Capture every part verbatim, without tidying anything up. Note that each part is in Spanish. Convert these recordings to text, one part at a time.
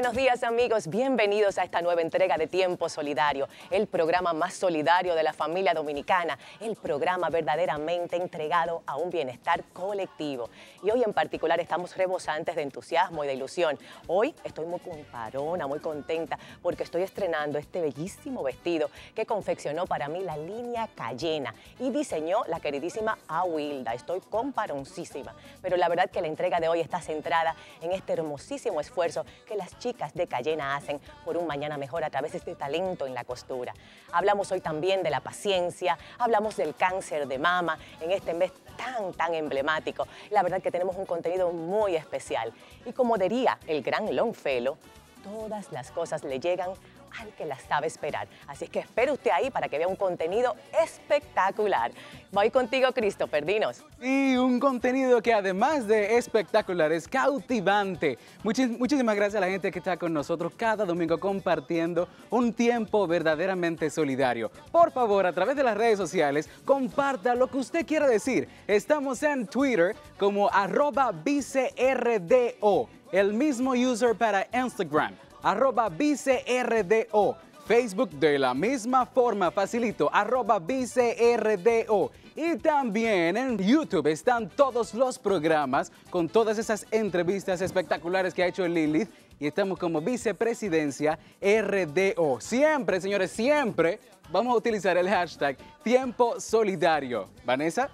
Buenos días, amigos. Bienvenidos a esta nueva entrega de Tiempo Solidario, el programa más solidario de la familia dominicana, el programa verdaderamente entregado a un bienestar colectivo. Y hoy en particular estamos rebosantes de entusiasmo y de ilusión. Hoy estoy muy comparona, muy contenta, porque estoy estrenando este bellísimo vestido que confeccionó para mí la línea Cayena y diseñó la queridísima Awilda. Estoy comparoncísima, pero la verdad que la entrega de hoy está centrada en este hermosísimo esfuerzo que las chicas de Cayena hacen por un mañana mejor a través de este talento en la costura. Hablamos hoy también de la paciencia, hablamos del cáncer de mama en este mes tan, tan emblemático. La verdad que tenemos un contenido muy especial. Y como diría el gran Longfellow, todas las cosas le llegan al que las sabe esperar. Así que espere usted ahí para que vea un contenido espectacular. Voy contigo, Christopher, dinos. Y un contenido que además de espectacular es cautivante. Muchis, muchísimas gracias a la gente que está con nosotros cada domingo compartiendo un tiempo verdaderamente solidario. Por favor, a través de las redes sociales, comparta lo que usted quiera decir. Estamos en Twitter como arroba vicerd.o, el mismo user para Instagram, arroba vicerd.o, Facebook de la misma forma, facilito, arroba vicerd.o. Y también en YouTube están todos los programas con todas esas entrevistas espectaculares que ha hecho Lilith y estamos como Vicepresidencia R D O. Siempre, señores, siempre vamos a utilizar el hashtag Tiempo Solidario. ¿Vanessa?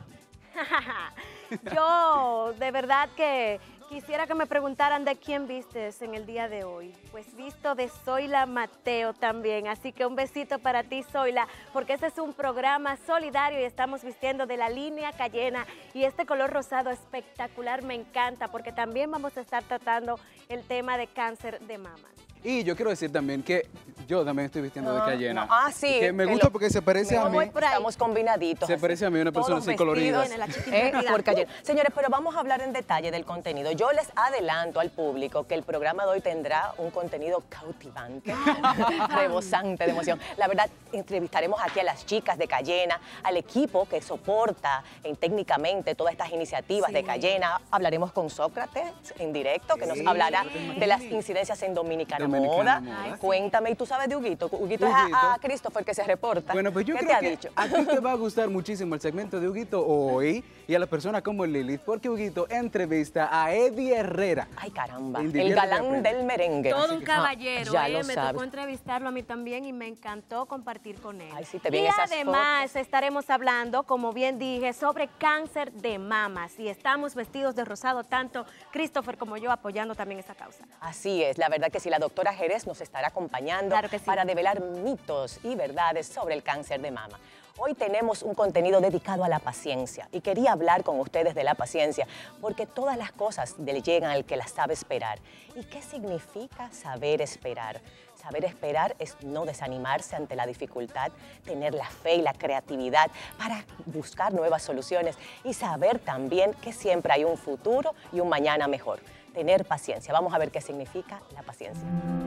Yo, de verdad que quisiera que me preguntaran de quién vistes en el día de hoy. Pues visto de Zoila Mateo también, así que un besito para ti, Zoila, porque este es un programa solidario y estamos vistiendo de la línea Cayena y este color rosado espectacular me encanta porque también vamos a estar tratando el tema de cáncer de mama. Y yo quiero decir también que yo también estoy vistiendo no, de Cayena. No. Ah, sí. Que me gusta lo, porque se parece a mí. Estamos combinaditos. Se así. parece a mí una persona así colorida. Eh, por Cayena. Señores, pero vamos a hablar en detalle del contenido. Yo les adelanto al público que el programa de hoy tendrá un contenido cautivante, rebosante de emoción. La verdad, entrevistaremos aquí a las chicas de Cayena, al equipo que soporta en, técnicamente todas estas iniciativas sí. de Cayena. Hablaremos con Sócrates en directo, que sí. nos hablará de las incidencias en Dominicana. Moda. Moda. Cuéntame, ¿y tú sabes de Huguito? Huguito es a, a Christopher que se reporta. Bueno, pues yo ¿Qué creo te ha que dicho? a ti te va a gustar muchísimo el segmento de Huguito hoy y a la persona como Lilith, porque Huguito entrevista a Eddie Herrera. Ay, caramba, el, el galán del merengue. Todo un caballero, ah, eh, me sabes. tocó entrevistarlo a mí también y me encantó compartir con él. Ay, sí, te vi en y esas además fotos. estaremos hablando, como bien dije, sobre cáncer de mamas y estamos vestidos de rosado, tanto Christopher como yo apoyando también esa causa. Así es, la verdad que sí, la doctora Jerez nos estará acompañando claro que sí. para develar mitos y verdades sobre el cáncer de mama. Hoy tenemos un contenido dedicado a la paciencia y quería hablar con ustedes de la paciencia porque todas las cosas le llegan al que las sabe esperar. ¿Y qué significa saber esperar? Saber esperar es no desanimarse ante la dificultad, tener la fe y la creatividad para buscar nuevas soluciones y saber también que siempre hay un futuro y un mañana mejor. Tener paciencia. Vamos a ver qué significa la paciencia.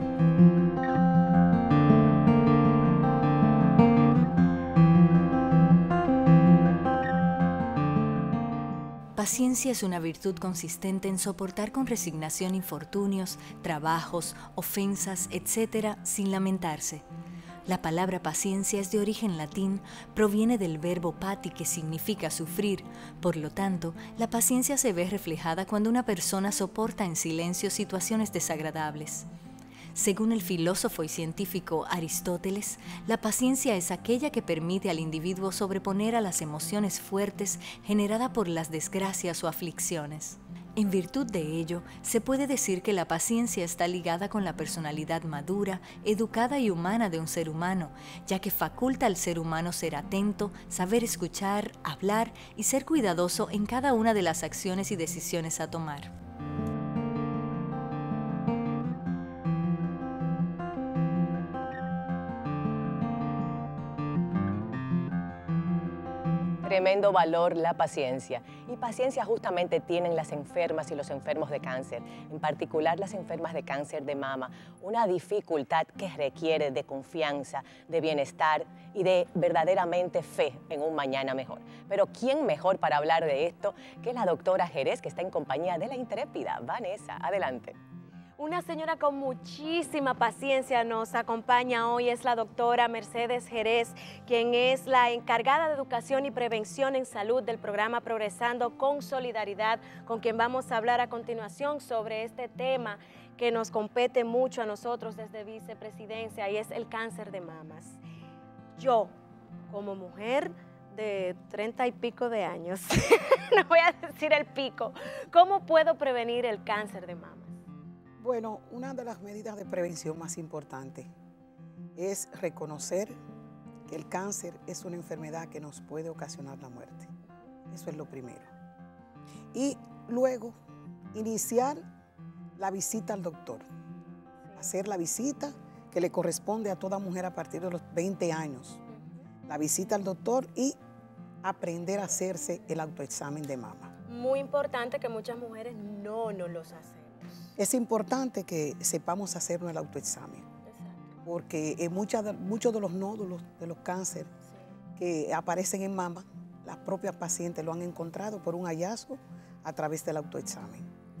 Paciencia es una virtud consistente en soportar con resignación infortunios, trabajos, ofensas, etcétera, sin lamentarse. La palabra paciencia es de origen latín, proviene del verbo pati que significa sufrir. Por lo tanto, la paciencia se ve reflejada cuando una persona soporta en silencio situaciones desagradables. Según el filósofo y científico Aristóteles, la paciencia es aquella que permite al individuo sobreponer a las emociones fuertes generadas por las desgracias o aflicciones. En virtud de ello, se puede decir que la paciencia está ligada con la personalidad madura, educada y humana de un ser humano, ya que faculta al ser humano ser atento, saber escuchar, hablar y ser cuidadoso en cada una de las acciones y decisiones a tomar. Tremendo valor la paciencia. Y paciencia justamente tienen las enfermas y los enfermos de cáncer, en particular las enfermas de cáncer de mama, una dificultad que requiere de confianza, de bienestar y de verdaderamente fe en un mañana mejor. Pero ¿quién mejor para hablar de esto que la doctora Jerez, que está en compañía de la intrépida Vanessa? Adelante. Una señora con muchísima paciencia nos acompaña hoy, es la doctora Mercedes Jerez, quien es la encargada de Educación y Prevención en Salud del programa Progresando con Solidaridad, con quien vamos a hablar a continuación sobre este tema que nos compete mucho a nosotros desde Vicepresidencia, y es el cáncer de mamas. Yo, como mujer de treinta y pico de años, no voy a decir el pico, ¿cómo puedo prevenir el cáncer de mamas? Bueno, una de las medidas de prevención más importantes es reconocer que el cáncer es una enfermedad que nos puede ocasionar la muerte. Eso es lo primero. Y luego, iniciar la visita al doctor. Hacer la visita que le corresponde a toda mujer a partir de los veinte años. La visita al doctor y aprender a hacerse el autoexamen de mama. Muy importante que muchas mujeres no nos los hacen. Es importante que sepamos hacernos el autoexamen. Exacto. Porque en muchas de, muchos de los nódulos de los cánceres sí. que aparecen en mama, las propias pacientes lo han encontrado por un hallazgo a través del autoexamen.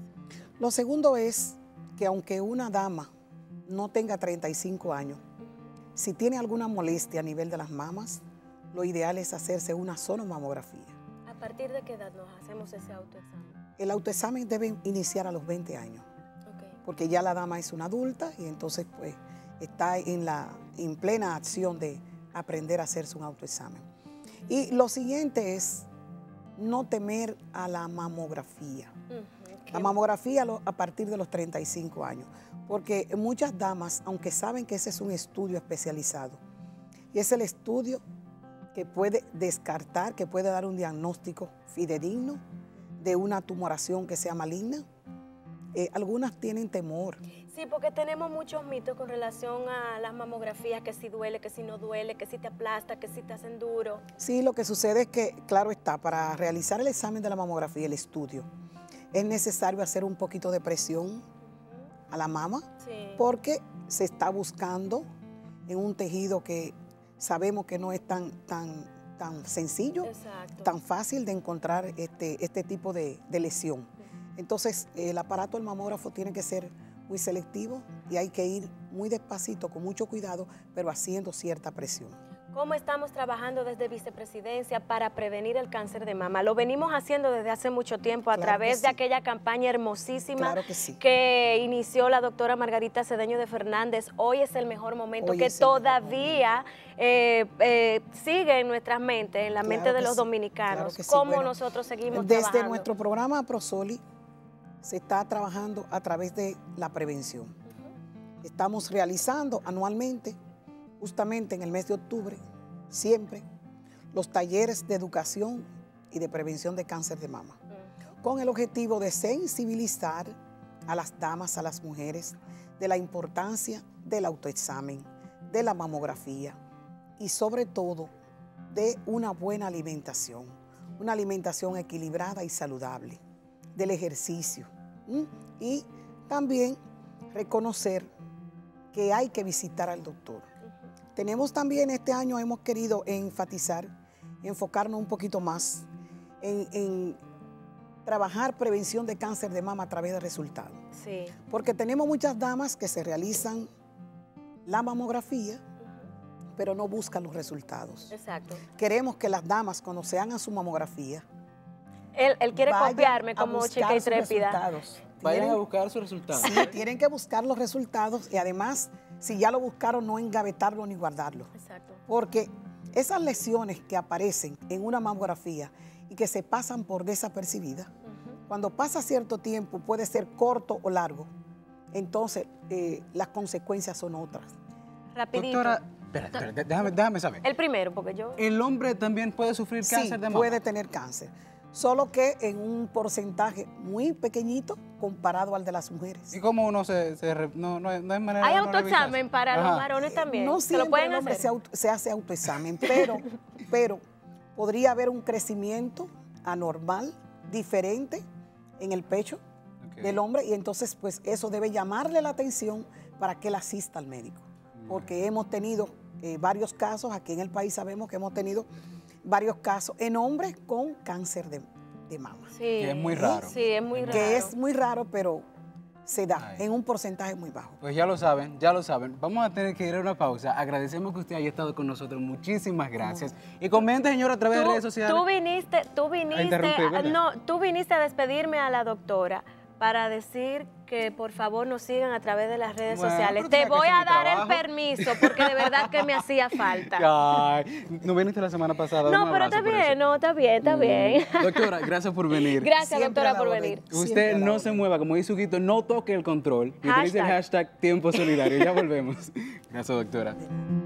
Lo segundo es que aunque una dama no tenga treinta y cinco años, si tiene alguna molestia a nivel de las mamas, lo ideal es hacerse una sonomamografía. ¿A partir de qué edad nos hacemos ese autoexamen? El autoexamen debe iniciar a los veinte años, okay. porque ya la dama es una adulta y entonces pues está en, la, en plena acción de aprender a hacerse un autoexamen. Y lo siguiente es no temer a la mamografía. Uh-huh. La mamografía a partir de los treinta y cinco años, porque muchas damas, aunque saben que ese es un estudio especializado, y es el estudio que puede descartar, que puede dar un diagnóstico fidedigno de una tumoración que sea maligna, eh, algunas tienen temor. Sí, porque tenemos muchos mitos con relación a las mamografías, que si duele, que si no duele, que si te aplasta, que si te hacen duro. Sí, lo que sucede es que, claro está, para realizar el examen de la mamografía, el estudio, es necesario hacer un poquito de presión uh-huh. a la mama, sí. porque se está buscando en un tejido que sabemos que no es tan, tan, tan sencillo, Exacto. tan fácil de encontrar este, este tipo de, de lesión. Entonces, el aparato del mamógrafo tiene que ser muy selectivo y hay que ir muy despacito, con mucho cuidado, pero haciendo cierta presión. ¿Cómo estamos trabajando desde Vicepresidencia para prevenir el cáncer de mama? Lo venimos haciendo desde hace mucho tiempo a claro través sí. de aquella campaña hermosísima claro que, sí. que inició la doctora Margarita Cedeño de Fernández. Hoy es el mejor momento, Hoy que todavía eh, eh, sigue en nuestras mentes, en la claro mente de los sí. dominicanos. Claro sí. ¿Cómo bueno, nosotros seguimos desde trabajando? Desde nuestro programa Prosoli se está trabajando a través de la prevención. Uh-huh. Estamos realizando anualmente, justamente en el mes de octubre, siempre, los talleres de educación y de prevención de cáncer de mama, uh-huh. con el objetivo de sensibilizar a las damas, a las mujeres, de la importancia del autoexamen, de la mamografía y sobre todo de una buena alimentación, una alimentación equilibrada y saludable, del ejercicio ¿m? y también reconocer que hay que visitar al doctor. Tenemos también este año, hemos querido enfatizar, enfocarnos un poquito más en, en trabajar prevención de cáncer de mama a través de resultados. Sí. Porque tenemos muchas damas que se realizan la mamografía, uh-huh. pero no buscan los resultados. Exacto. Queremos que las damas, cuando se hagan su mamografía, Él, él quiere copiarme como chica intrépida. Vayan a buscar sus resultados. Sí, tienen que buscar los resultados y además, si ya lo buscaron, no engavetarlo ni guardarlo. Exacto. Porque esas lesiones que aparecen en una mamografía y que se pasan por desapercibidas, uh-huh. cuando pasa cierto tiempo, puede ser corto o largo, entonces eh, las consecuencias son otras. Rapidito. Doctora, espera, espera, déjame, déjame saber. El primero, porque yo... ¿El hombre también puede sufrir cáncer sí, de mama? puede tener cáncer. Solo que en un porcentaje muy pequeñito comparado al de las mujeres. ¿Y cómo uno se... se no, no, no hay manera ¿Hay de autoexamen para Ajá. los varones también? No siempre ¿Se lo pueden el hombre hacer? Se, auto, se hace autoexamen, pero, pero podría haber un crecimiento anormal, diferente en el pecho okay. del hombre y entonces pues eso debe llamarle la atención para que él asista al médico. Porque hemos tenido eh, varios casos, aquí en el país sabemos que hemos tenido varios casos en hombres con cáncer de, de mama. Sí, que es muy raro. Sí, es muy raro. Que es muy raro, pero se da Ay. en un porcentaje muy bajo. Pues ya lo saben, ya lo saben. Vamos a tener que ir a una pausa. Agradecemos que usted haya estado con nosotros. Muchísimas gracias. Y comente, señor, a través de Tú, redes sociales. tú viniste, tú viniste, interrumpir, ¿verdad? no, tú viniste a despedirme a la doctora para decir que por favor nos sigan a través de las redes Bueno, sociales. pero tú Te sabes que voy ese es a mi dar el trabajo. permiso porque de verdad que me hacía falta. Ay, no viniste la semana pasada. Dame No, un pero abrazo está por eso. bien, no, está bien, está bien. Mm, Doctora, gracias por venir. Gracias, Siempre doctora, a la por orden. venir. Siempre Usted a la no orden. se mueva, como dice Huguito, no toque el control. Y utilice el Hashtag. hashtag Tiempo Solidario. Ya volvemos. Gracias, doctora.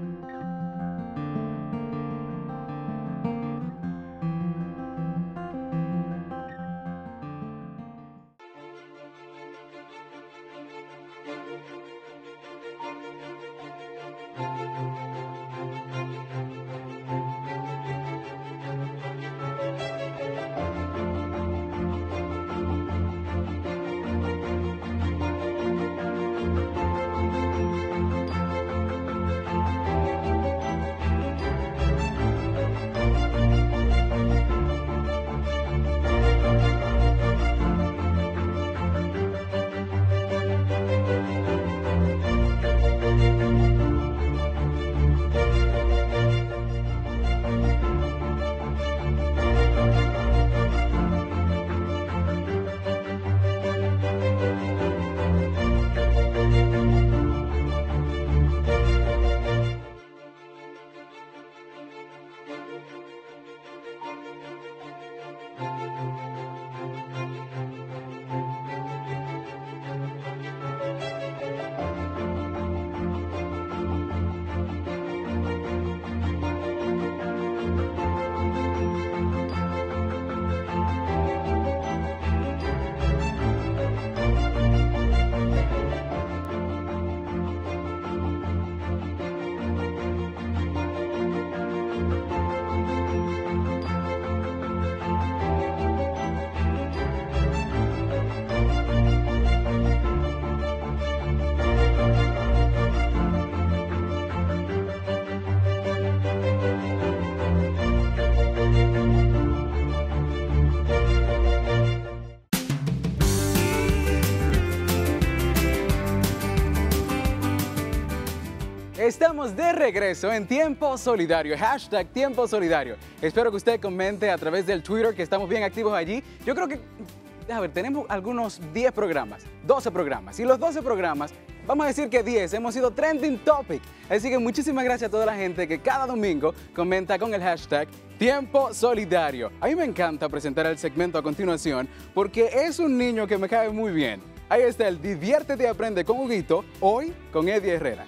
Estamos de regreso en Tiempo Solidario, hashtag Tiempo Solidario. Espero que usted comente a través del Twitter, que estamos bien activos allí. Yo creo que, a ver, tenemos algunos diez programas, doce programas. Y los doce programas, vamos a decir que diez, hemos sido trending topic. Así que muchísimas gracias a toda la gente que cada domingo comenta con el hashtag Tiempo Solidario. A mí me encanta presentar el segmento a continuación porque es un niño que me cae muy bien. Ahí está el Diviértete y Aprende con Huguito, hoy con Eddie Herrera.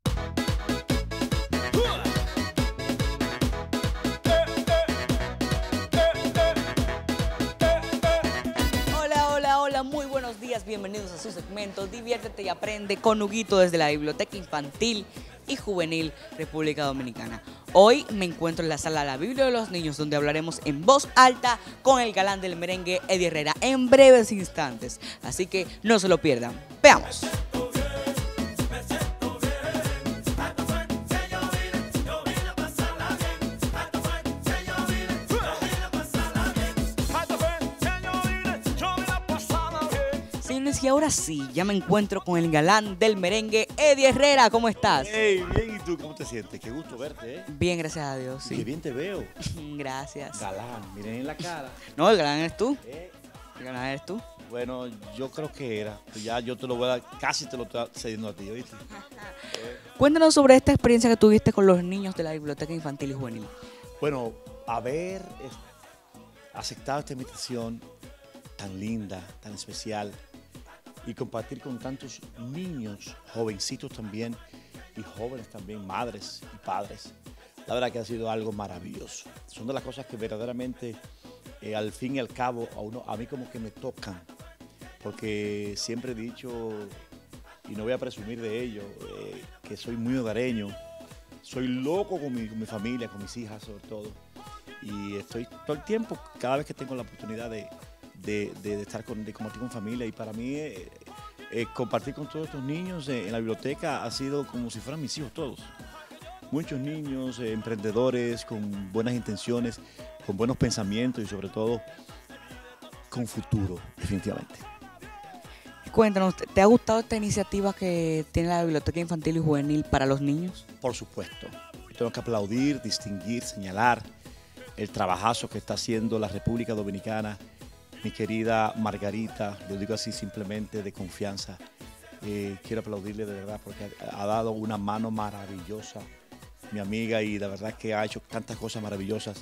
Hola, hola, hola, muy buenos días, bienvenidos a su segmento Diviértete y Aprende con Huguito desde la Biblioteca Infantil y Juvenil República Dominicana. Hoy me encuentro en la sala de la Biblia de los Niños, donde hablaremos en voz alta con el galán del merengue Eddie Herrera en breves instantes, así que no se lo pierdan. Veamos. Y ahora sí, ya me encuentro con el galán del merengue, Eddie Herrera. ¿Cómo estás? Hey, bien, ¿y tú cómo te sientes? Qué gusto verte, ¿eh? Bien, gracias a Dios, Qué sí. bien te veo. Gracias. Galán, miren en la cara. No, el galán eres tú. Eh, El galán eres tú. Bueno, yo creo que era. Ya yo te lo voy a dar, casi te lo estoy cediendo a ti, ¿oíste? Cuéntanos sobre esta experiencia que tuviste con los niños de la Biblioteca Infantil y Juvenil. Bueno, haber eh, aceptado esta invitación tan linda, tan especial, y compartir con tantos niños, jovencitos también, y jóvenes también, madres y padres. La verdad que ha sido algo maravilloso. Son de las cosas que verdaderamente, eh, al fin y al cabo, a, uno, a mí como que me tocan, porque siempre he dicho, y no voy a presumir de ello, eh, que soy muy hogareño, soy loco con mi, con mi familia, con mis hijas sobre todo, y estoy todo el tiempo, cada vez que tengo la oportunidad de De, de, de estar con, de compartir con familia, y para mí eh, eh, compartir con todos estos niños eh, en la biblioteca ha sido como si fueran mis hijos todos. Muchos niños, eh, emprendedores, con buenas intenciones, con buenos pensamientos y sobre todo con futuro, definitivamente. cuéntanos, ¿te ha gustado esta iniciativa que tiene la Biblioteca Infantil y Juvenil para los niños? Por supuesto. Tengo que aplaudir, distinguir, señalar el trabajazo que está haciendo la República Dominicana. Mi querida Margarita, lo digo así simplemente de confianza. Eh, quiero aplaudirle de verdad porque ha, ha dado una mano maravillosa, mi amiga, y la verdad que ha hecho tantas cosas maravillosas.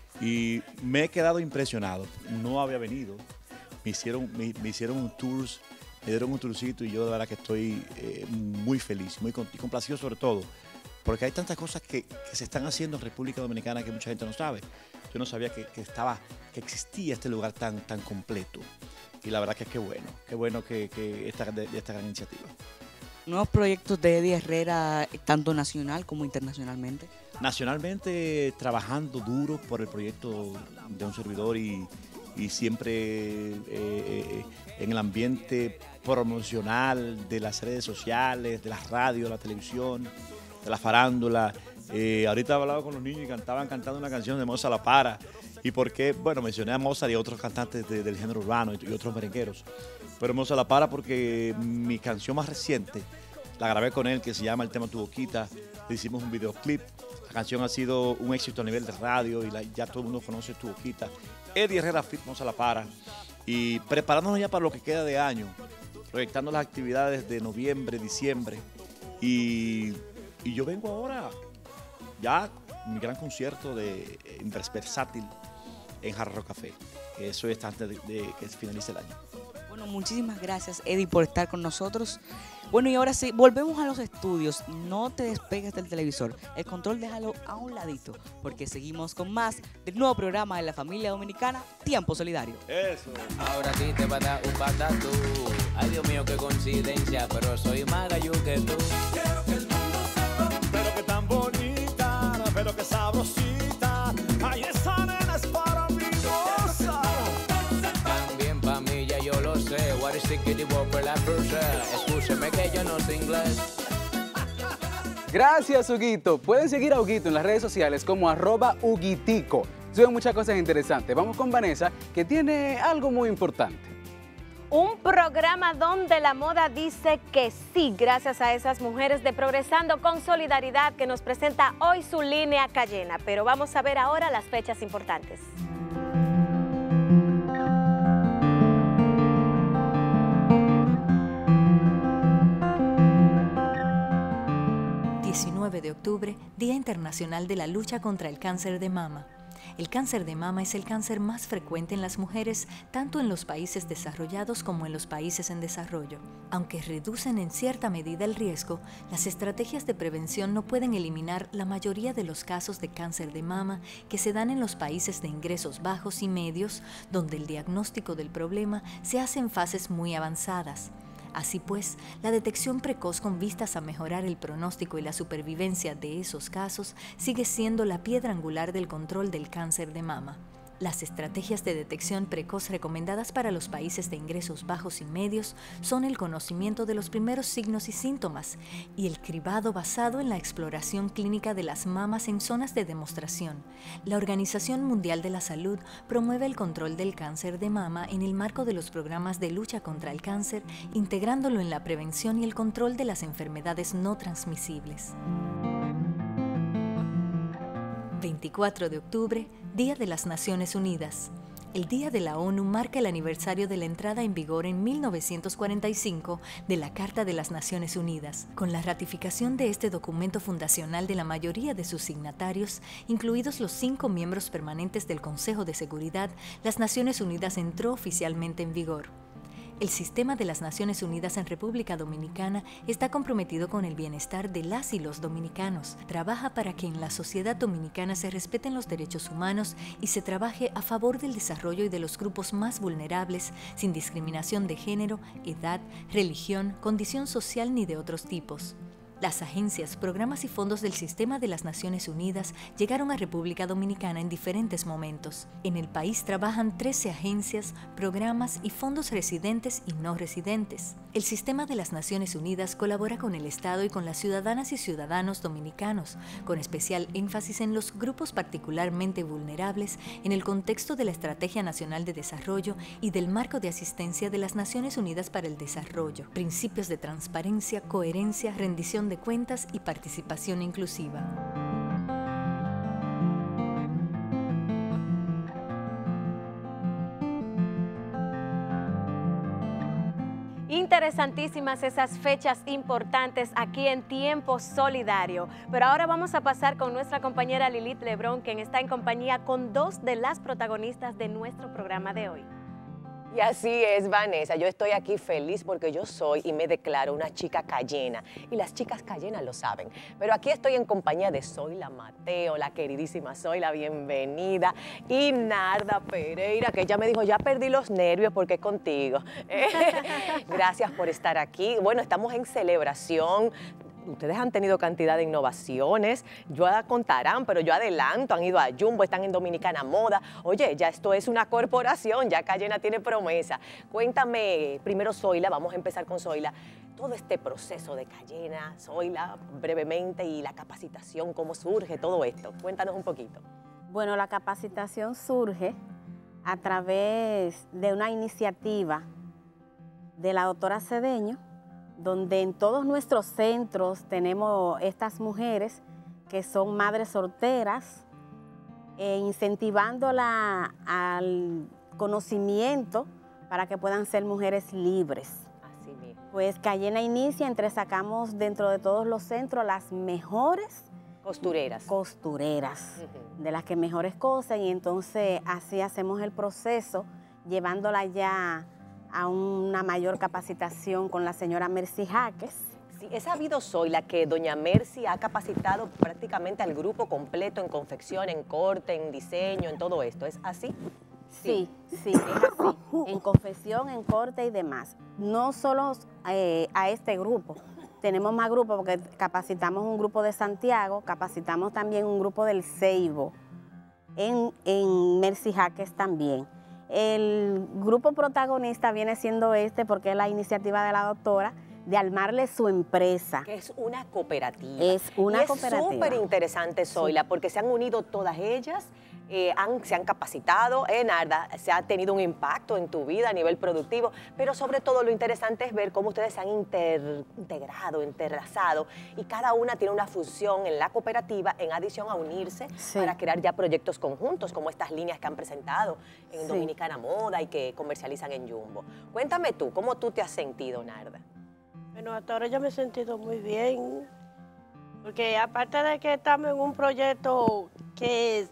Y me he quedado impresionado. No había venido. Me hicieron, me, me hicieron un tour, me dieron un tourcito y yo de verdad que estoy eh, muy feliz, muy complacido sobre todo. Porque hay tantas cosas que, que se están haciendo en República Dominicana que mucha gente no sabe. Yo no sabía que, que, estaba, que existía este lugar tan, tan completo. Y la verdad que qué bueno, qué bueno que, que esta, de, esta gran iniciativa. ¿Nuevos proyectos de Eddie Herrera, tanto nacional como internacionalmente? Nacionalmente trabajando duro por el proyecto de un servidor y, y siempre eh, eh, en el ambiente promocional de las redes sociales, de las radios, la televisión, de la farándula. Eh, ahorita hablaba con los niños y cantaban cantando una canción de Mozart La Para. ¿Y por qué? Bueno, mencioné a Mozart y a otros cantantes de, del género urbano y, y otros merengueros. Pero Mozart La Para porque mi canción más reciente la grabé con él, que se llama El Tema Tu Boquita. Le hicimos un videoclip. La canción ha sido un éxito a nivel de radio y la, ya todo el mundo conoce Tu Boquita. Eddie Herrera Fit Mozart La Para. Y preparándonos ya para lo que queda de año, proyectando las actividades de noviembre, diciembre. Y, y yo vengo ahora ya mi gran concierto de Versátil en Hard Rock Café. Eso está antes de, de que finalice el año. Bueno, muchísimas gracias, Eddie, por estar con nosotros. Bueno, y ahora sí, volvemos a los estudios. No te despegues del televisor. El control déjalo a un ladito, porque seguimos con más del nuevo programa de la familia dominicana, Tiempo Solidario. Eso. Ahora sí te va a dar un patatú. Ay, Dios mío, qué coincidencia, pero soy más gallo que tú. Quiero que el mundo sepa, pero que tan bonita, pero que sabrosita. Ay, esa nena es para mí, goza. También pa' mí ya yo lo sé. What is it que digo por la purse? Escúcheme que yo no sé inglés. Gracias, Huguito. Pueden seguir a Huguito en las redes sociales como arroba Huguitico. Suben muchas cosas interesantes. Vamos con Vanessa, que tiene algo muy importante. Un programa donde la moda dice que sí, gracias a esas mujeres de Progresando con Solidaridad que nos presenta hoy su línea Cayena. Pero vamos a ver ahora las fechas importantes. diecinueve de octubre, Día Internacional de la Lucha contra el Cáncer de Mama. El cáncer de mama es el cáncer más frecuente en las mujeres, tanto en los países desarrollados como en los países en desarrollo. Aunque reducen en cierta medida el riesgo, las estrategias de prevención no pueden eliminar la mayoría de los casos de cáncer de mama que se dan en los países de ingresos bajos y medios, donde el diagnóstico del problema se hace en fases muy avanzadas. Así pues, la detección precoz con vistas a mejorar el pronóstico y la supervivencia de esos casos sigue siendo la piedra angular del control del cáncer de mama. Las estrategias de detección precoz recomendadas para los países de ingresos bajos y medios son el conocimiento de los primeros signos y síntomas y el cribado basado en la exploración clínica de las mamas en zonas de demostración. La Organización Mundial de la Salud promueve el control del cáncer de mama en el marco de los programas de lucha contra el cáncer, integrándolo en la prevención y el control de las enfermedades no transmisibles. veinticuatro de octubre, Día de las Naciones Unidas. El Día de la ONU marca el aniversario de la entrada en vigor en mil novecientos cuarenta y cinco de la Carta de las Naciones Unidas. Con la ratificación de este documento fundacional de la mayoría de sus signatarios, incluidos los cinco miembros permanentes del Consejo de Seguridad, las Naciones Unidas entró oficialmente en vigor. El sistema de las Naciones Unidas en República Dominicana está comprometido con el bienestar de las y los dominicanos. Trabaja para que en la sociedad dominicana se respeten los derechos humanos y se trabaje a favor del desarrollo y de los grupos más vulnerables, sin discriminación de género, edad, religión, condición social ni de otros tipos. Las agencias, programas y fondos del Sistema de las Naciones Unidas llegaron a República Dominicana en diferentes momentos. En el país trabajan trece agencias, programas y fondos residentes y no residentes. El Sistema de las Naciones Unidas colabora con el Estado y con las ciudadanas y ciudadanos dominicanos, con especial énfasis en los grupos particularmente vulnerables en el contexto de la Estrategia Nacional de Desarrollo y del Marco de Asistencia de las Naciones Unidas para el Desarrollo, principios de transparencia, coherencia, rendición de cuentas y participación inclusiva. Interesantísimas esas fechas importantes aquí en Tiempo Solidario. Pero ahora vamos a pasar con nuestra compañera Lilith Lebrón, quien está en compañía con dos de las protagonistas de nuestro programa de hoy. Y así es, Vanessa, yo estoy aquí feliz porque yo soy y me declaro una chica cayena, y las chicas cayenas lo saben, pero aquí estoy en compañía de Zoila Mateo, la queridísima Zoila, bienvenida, y Narda Pereira, que ella me dijo, ya perdí los nervios porque es contigo. Gracias por estar aquí. Bueno, estamos en celebración. Ustedes han tenido cantidad de innovaciones, yo contarán, pero yo adelanto, han ido a Jumbo, están en Dominicana Moda. Oye, ya esto es una corporación, ya Cayena tiene promesa. Cuéntame, primero Zoila, vamos a empezar con Zoila, todo este proceso de Cayena, Zoila, brevemente, y la capacitación, cómo surge todo esto. Cuéntanos un poquito. Bueno, la capacitación surge a través de una iniciativa de la doctora Cedeño, donde en todos nuestros centros tenemos estas mujeres que son madres solteras, e incentivándola al conocimiento para que puedan ser mujeres libres. Así mismo. Pues Cayena inicia, entresacamos dentro de todos los centros las mejores costureras, costureras Uh-huh. de las que mejores cosen, y entonces así hacemos el proceso, llevándola ya a una mayor capacitación con la señora Mercy Jaques. Sí, he sabido, Zoila, que doña Mercy ha capacitado prácticamente al grupo completo en confección, en corte, en diseño, en todo esto. ¿Es así? Sí, sí, es así. En confección, en corte y demás. No solo eh, a este grupo. Tenemos más grupos porque capacitamos un grupo de Santiago, capacitamos también un grupo del Ceibo, en, en Mercy Jaques también. El grupo protagonista viene siendo este porque es la iniciativa de la doctora de armarle su empresa. Que es una cooperativa. Es una y cooperativa. Es súper interesante, Zoila, sí, porque se han unido todas ellas, eh, han, se han capacitado. Eh, Narda, se ha tenido un impacto en tu vida a nivel productivo, pero sobre todo lo interesante es ver cómo ustedes se han inter, integrado, interlazado, y cada una tiene una función en la cooperativa en adición a unirse, sí, para crear ya proyectos conjuntos, como estas líneas que han presentado en, sí, Dominicana Moda y que comercializan en Jumbo. Cuéntame tú, ¿cómo tú te has sentido, Narda? Bueno, hasta ahora yo me he sentido muy bien, porque aparte de que estamos en un proyecto que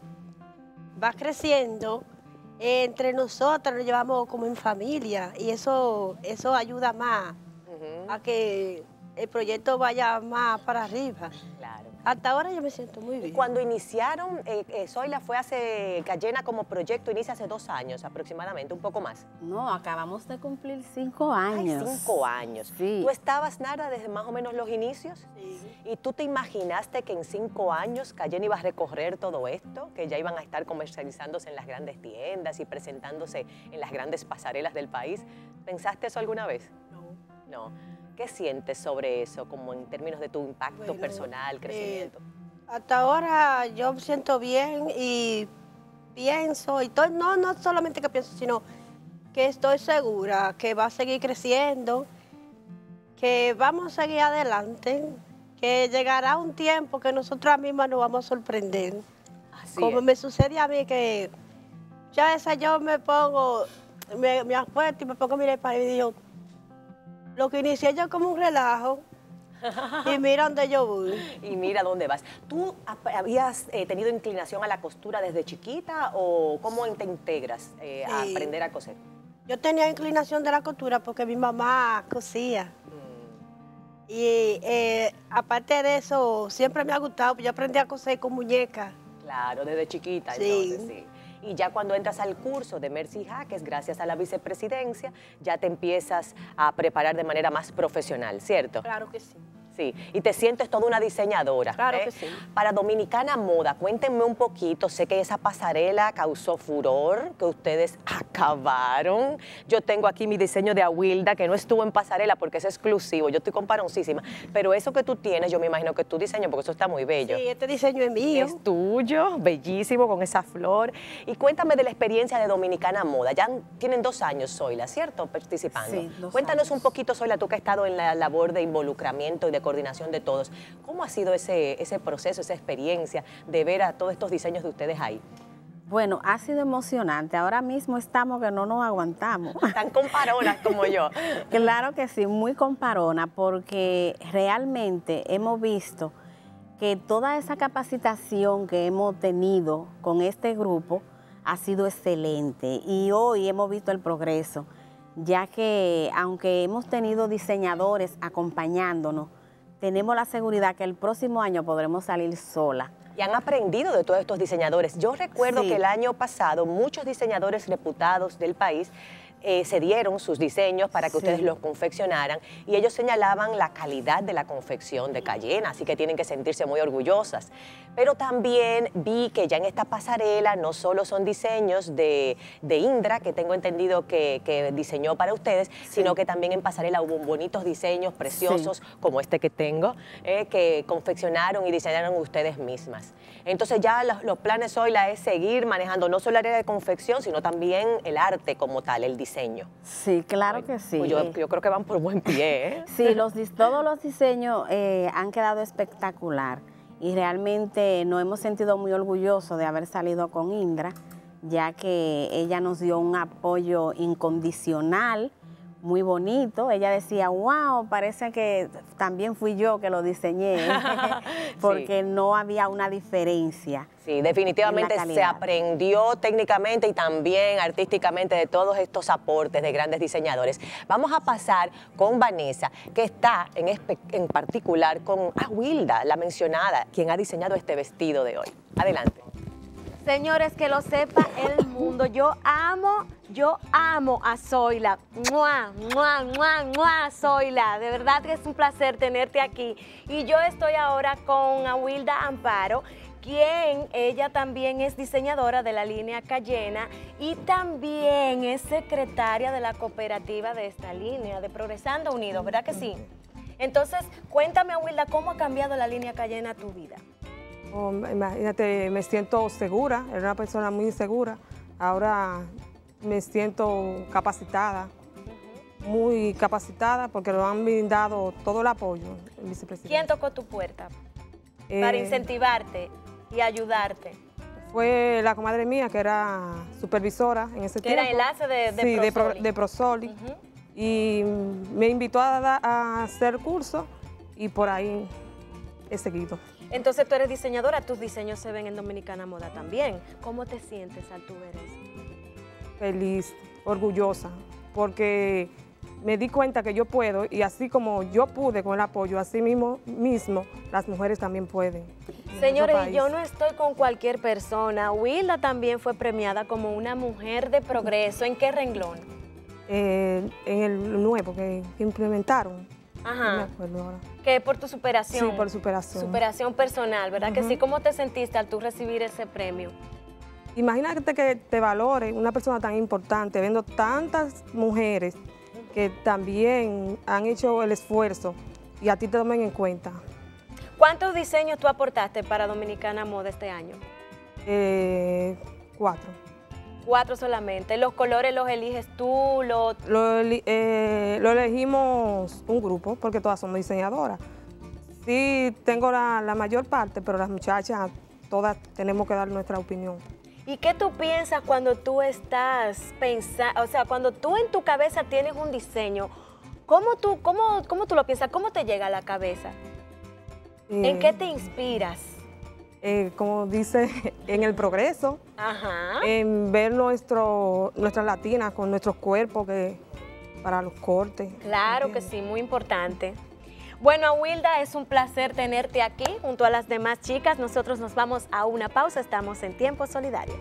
va creciendo, eh, entre nosotros nos llevamos como en familia, y eso, eso ayuda más uh-huh. a que el proyecto vaya más para arriba. Claro. Hasta ahora yo me siento muy bien. Y cuando iniciaron, eh, eh, Zoila, fue hace, Cayena como proyecto inicia hace dos años aproximadamente, un poco más. No, acabamos de cumplir cinco años. Ay, cinco años. Sí. ¿Tú estabas, Narda, desde más o menos los inicios? Sí. ¿Y tú te imaginaste que en cinco años Cayena iba a recorrer todo esto? Que ya iban a estar comercializándose en las grandes tiendas y presentándose en las grandes pasarelas del país. ¿Pensaste eso alguna vez? No. No. ¿Qué sientes sobre eso, como en términos de tu impacto bueno, personal, crecimiento? Eh, hasta ahora yo me siento bien y pienso, y estoy, no, no solamente que pienso, sino que estoy segura que va a seguir creciendo, que vamos a seguir adelante, que llegará un tiempo que nosotras mismas nos vamos a sorprender. Así Como es. me sucede a mí, que ya esa yo me pongo, me, me acuerdo y me pongo a mirar para mí y digo, lo que inicié yo como un relajo, y mira dónde yo voy. Y mira dónde vas. ¿Tú habías eh, tenido inclinación a la costura desde chiquita o cómo te integras eh, sí. a aprender a coser? Yo tenía inclinación de la costura porque mi mamá cosía. Mm. Y eh, aparte de eso, siempre me ha gustado, yo aprendí a coser con muñecas. Claro, desde chiquita, sí. entonces sí. Y ya cuando entras al curso de Mercy Jaques, gracias a la vicepresidencia, ya te empiezas a preparar de manera más profesional, ¿cierto? Claro que sí. Sí, y te sientes toda una diseñadora. Claro ¿eh? que sí. Para Dominicana Moda, cuéntenme un poquito, sé que esa pasarela causó furor, que ustedes acabaron. Yo tengo aquí mi diseño de Awilda, que no estuvo en pasarela porque es exclusivo, yo estoy comparoncísima, pero eso que tú tienes, yo me imagino que es tu diseño, porque eso está muy bello. Sí, este diseño es mío. Es tuyo, bellísimo, con esa flor. Y cuéntame de la experiencia de Dominicana Moda. Ya tienen dos años, Zoila, ¿cierto? Participando. Sí, dos Cuéntanos años. un poquito, Zoila, tú que has estado en la labor de involucramiento y de coordinación de todos. ¿Cómo ha sido ese, ese proceso, esa experiencia de ver a todos estos diseños de ustedes ahí? Bueno, ha sido emocionante. Ahora mismo estamos que no nos aguantamos. Tan comparonas como yo. Claro que sí, muy comparona, porque realmente hemos visto que toda esa capacitación que hemos tenido con este grupo ha sido excelente y hoy hemos visto el progreso, ya que aunque hemos tenido diseñadores acompañándonos, tenemos la seguridad que el próximo año podremos salir sola. Y han aprendido de todos estos diseñadores. Yo recuerdo Sí. que el año pasado muchos diseñadores reputados del país eh, se dieron sus diseños para que Sí. ustedes los confeccionaran y ellos señalaban la calidad de la confección de Cayena, así que tienen que sentirse muy orgullosas. Pero también vi que ya en esta pasarela no solo son diseños de, de Indra, que tengo entendido que, que diseñó para ustedes, sino que también en pasarela hubo bonitos diseños preciosos, Sí. como este que tengo, eh, que confeccionaron y diseñaron ustedes mismas. Entonces ya los, los planes hoy la es seguir manejando no solo el área de confección, sino también el arte como tal, el diseño. Sí, claro que sí. Pues yo, Eh, yo creo que van por buen pie, ¿eh? Sí, los, dis- todos los diseños eh, han quedado espectacular y realmente nos hemos sentido muy orgullosos de haber salido con Indra, ya que ella nos dio un apoyo incondicional, muy bonito. Ella decía, wow, parece que también fui yo que lo diseñé, porque no había una diferencia. Sí, definitivamente en la se calidad. aprendió técnicamente y también artísticamente de todos estos aportes de grandes diseñadores. Vamos a pasar con Vanessa, que está en, espe- en particular con Awilda, la mencionada, quien ha diseñado este vestido de hoy. Adelante. Señores, que lo sepa el mundo. Yo amo, yo amo a Zoila. ¡Mua, mua, mua, mua, Zoila! De verdad que es un placer tenerte aquí. Y yo estoy ahora con Awilda Amparo, quien ella también es diseñadora de la línea Cayena y también es secretaria de la cooperativa de esta línea, de Progresando Unidos, ¿verdad que sí? Entonces, cuéntame, Awilda, ¿cómo ha cambiado la línea Cayena tu vida? Oh, imagínate, me siento segura, era una persona muy insegura. Ahora me siento capacitada, muy capacitada porque nos han brindado todo el apoyo, el vicepresidente. ¿Quién tocó tu puerta Eh, para incentivarte y ayudarte? Fue la comadre mía, que era supervisora en ese Que tiempo. era enlace de- de sí, de, Pro- Prosoli. de Prosoli. Y me invitó a, da- a hacer curso y por ahí he seguido. Entonces tú eres diseñadora, tus diseños se ven en Dominicana Moda también. ¿Cómo te sientes al tú ver eso? Feliz, orgullosa, porque me di cuenta que yo puedo y así como yo pude con el apoyo, así mismo, mismo las mujeres también pueden. en Señores, nuestro y yo país. no estoy con cualquier persona. Wilda también fue premiada como una mujer de progreso. ¿En qué renglón? Eh, en el nuevo que, que implementaron. Ajá. No me acuerdo ahora. Que por tu superación. Sí, por superación. Superación personal, ¿verdad que Ujú. sí? ¿Cómo te sentiste al tú recibir ese premio? Imagínate que te valore una persona tan importante, viendo tantas mujeres que también han hecho el esfuerzo y a ti te tomen en cuenta. ¿Cuántos diseños tú aportaste para Dominicana Moda este año? Eh, cuatro. Cuatro solamente. ¿Los colores los eliges tú? Lo... Lo, eli- eh, lo elegimos un grupo porque todas somos diseñadoras. Sí, tengo la, la mayor parte, pero las muchachas todas tenemos que dar nuestra opinión. ¿Y qué tú piensas cuando tú estás pensando, o sea, cuando tú en tu cabeza tienes un diseño, ¿cómo tú, cómo, cómo tú lo piensas? ¿Cómo te llega a la cabeza? ¿En Eh, qué te inspiras? eh, como dice, en el progreso, Ajá. en ver nuestro, nuestras latinas con nuestros cuerpos que, para los cortes. Claro que sí, muy importante. Bueno, Wilda, es un placer tenerte aquí junto a las demás chicas. Nosotros nos vamos a una pausa, estamos en Tiempo Solidario.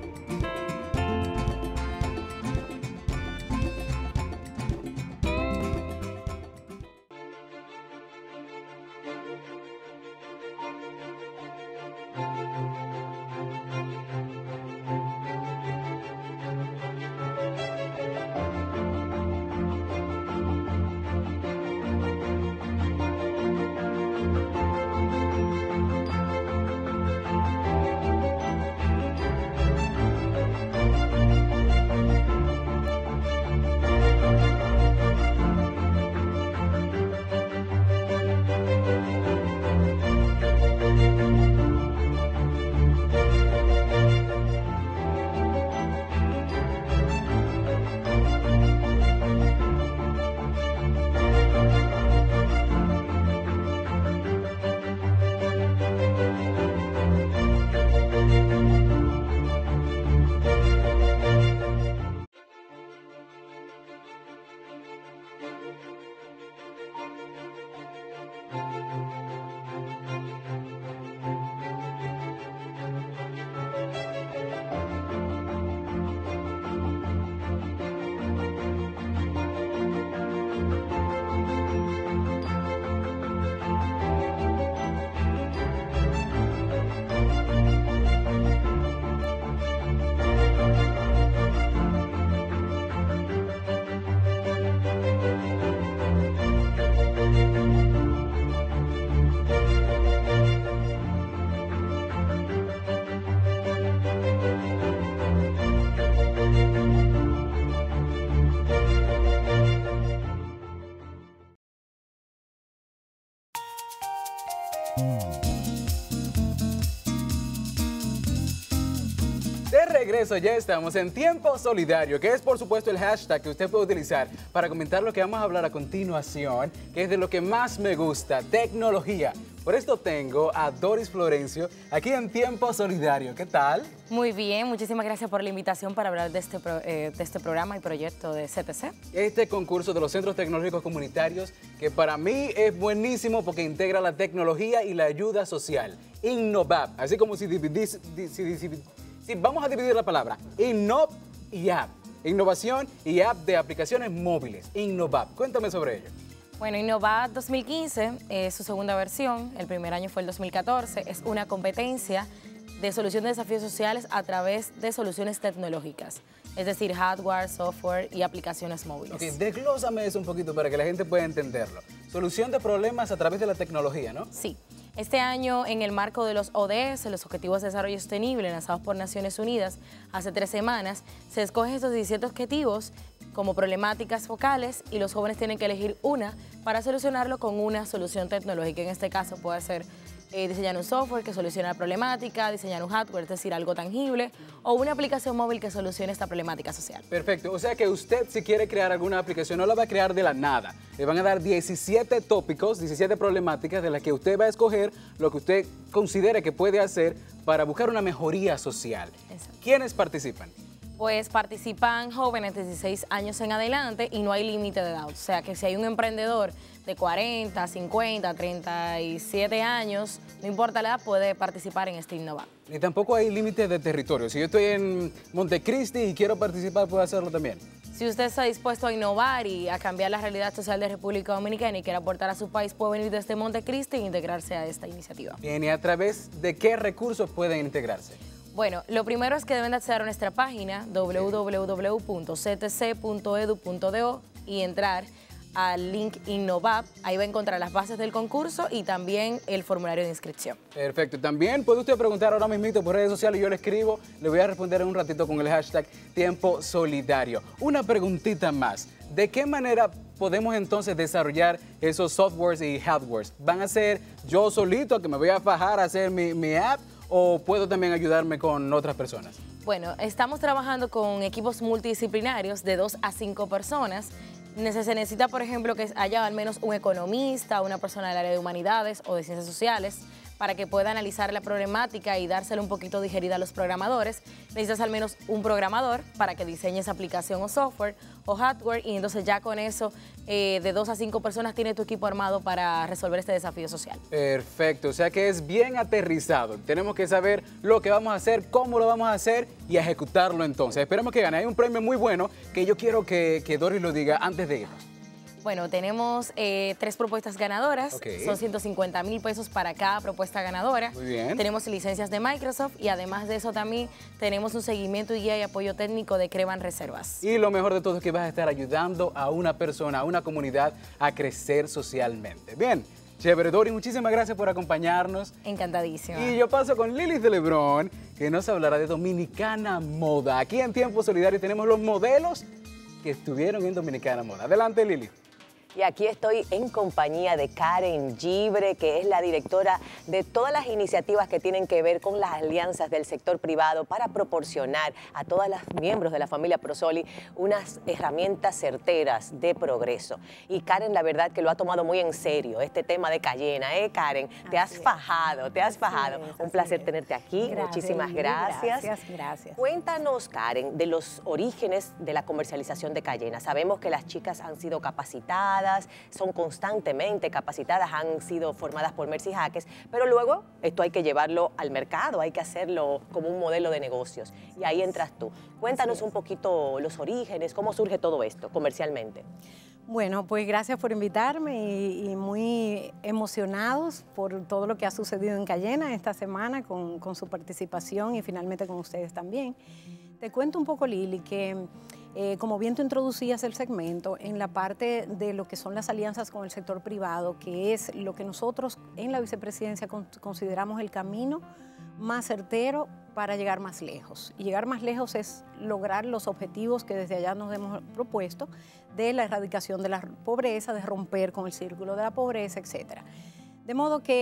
De regreso, ya estamos en Tiempo Solidario, que es por supuesto el hashtag que usted puede utilizar para comentar lo que vamos a hablar a continuación, que es de lo que más me gusta, tecnología. Por esto tengo a Doris Florencio aquí en Tiempo Solidario. ¿Qué tal? Muy bien, muchísimas gracias por la invitación para hablar de este, pro, eh, de este programa y proyecto de C T C. Este concurso de los Centros Tecnológicos Comunitarios, que para mí es buenísimo porque integra la tecnología y la ayuda social. Innovap, así como si dividís... Si, si, si, vamos a dividir la palabra, Innov y App. Innovación y app de aplicaciones móviles. Innovap. Cuéntame sobre ello. Bueno, Innovap dos mil quince es su segunda versión. El primer año fue el dos mil catorce. Es una competencia de solución de desafíos sociales a través de soluciones tecnológicas. Es decir, hardware, software y aplicaciones móviles. Ok, desglósame eso un poquito para que la gente pueda entenderlo. Solución de problemas a través de la tecnología, ¿no? Sí. Este año, en el marco de los O D S, los Objetivos de Desarrollo Sostenible, lanzados por Naciones Unidas hace tres semanas, se escogen estos diecisiete objetivos como problemáticas focales y los jóvenes tienen que elegir una para solucionarlo con una solución tecnológica. En este caso puede ser eh, diseñar un software que solucione la problemática, diseñar un hardware, es decir, algo tangible, o una aplicación móvil que solucione esta problemática social. Perfecto, o sea que usted si quiere crear alguna aplicación no la va a crear de la nada. Le van a dar diecisiete tópicos, diecisiete problemáticas de las que usted va a escoger lo que usted considere que puede hacer para buscar una mejoría social. Exacto. ¿Quiénes participan? Pues participan jóvenes de dieciséis años en adelante y no hay límite de edad. O sea que si hay un emprendedor de cuarenta, cincuenta, treinta y siete años, no importa la edad, puede participar en este Innova. Y tampoco hay límite de territorio. Si yo estoy en Montecristi y quiero participar, ¿puedo hacerlo también? Si usted está dispuesto a innovar y a cambiar la realidad social de República Dominicana y quiere aportar a su país, puede venir desde Montecristi e integrarse a esta iniciativa. Bien, ¿y a través de qué recursos pueden integrarse? Bueno, lo primero es que deben de acceder a nuestra página w w w punto c t c punto edu punto do y entrar al link Innovap. Ahí va a encontrar las bases del concurso y también el formulario de inscripción. Perfecto. También puede usted preguntar ahora mismo por redes sociales, yo le escribo, le voy a responder en un ratito con el hashtag Tiempo Solidario. Una preguntita más. ¿De qué manera podemos entonces desarrollar esos softwares y hardwares? ¿Van a ser yo solito que me voy a fajar a hacer mi, mi app o puedo también ayudarme con otras personas? Bueno, estamos trabajando con equipos multidisciplinarios de dos a cinco personas. Se necesita, por ejemplo, que haya al menos un economista, una persona del área de humanidades o de ciencias sociales para que pueda analizar la problemática y dársela un poquito digerida a los programadores. Necesitas al menos un programador para que diseñe esa aplicación o software o hardware y entonces ya con eso eh, de dos a cinco personas tiene tu equipo armado para resolver este desafío social. Perfecto, o sea que es bien aterrizado. Tenemos que saber lo que vamos a hacer, cómo lo vamos a hacer y a ejecutarlo entonces. Esperemos que gane. Hay un premio muy bueno que yo quiero que, que Doris lo diga antes de irnos. Bueno, tenemos eh, tres propuestas ganadoras, okay. Son ciento cincuenta mil pesos para cada propuesta ganadora. Muy bien. Tenemos licencias de Microsoft y además de eso también tenemos un seguimiento y guía y apoyo técnico de Crevan Reservas. Y lo mejor de todo es que vas a estar ayudando a una persona, a una comunidad a crecer socialmente. Bien, chévere, Doris, muchísimas gracias por acompañarnos. Encantadísima. Y yo paso con Lili de Lebrón, que nos hablará de Dominicana Moda. Aquí en Tiempo Solidario tenemos los modelos que estuvieron en Dominicana Moda. Adelante, Lili. Y aquí estoy en compañía de Karen Gibre, que es la directora de todas las iniciativas que tienen que ver con las alianzas del sector privado para proporcionar a todos los miembros de la familia Prosoli unas herramientas certeras de progreso. Y Karen, la verdad que lo ha tomado muy en serio, este tema de Cayena, ¿eh, Karen? Te has fajado, te has fajado. Un placer tenerte aquí, Gracias, muchísimas Lili, gracias. Gracias, gracias. Cuéntanos, Karen, de los orígenes de la comercialización de Cayena. Sabemos que las chicas han sido capacitadas, son constantemente capacitadas, han sido formadas por Mercy Jaques, pero luego esto hay que llevarlo al mercado, hay que hacerlo como un modelo de negocios. Y ahí entras tú. Cuéntanos un poquito los orígenes, cómo surge todo esto comercialmente. Bueno, pues gracias por invitarme y, y muy emocionados por todo lo que ha sucedido en Cayena esta semana con, con su participación y finalmente con ustedes también. Te cuento un poco, Lili, que eh, como bien tú introducías el segmento, en la parte de lo que son las alianzas con el sector privado, que es lo que nosotros en la vicepresidencia con, consideramos el camino más certero para llegar más lejos. Y llegar más lejos es lograr los objetivos que desde allá nos hemos propuesto de la erradicación de la pobreza, de romper con el círculo de la pobreza, etcétera. De modo que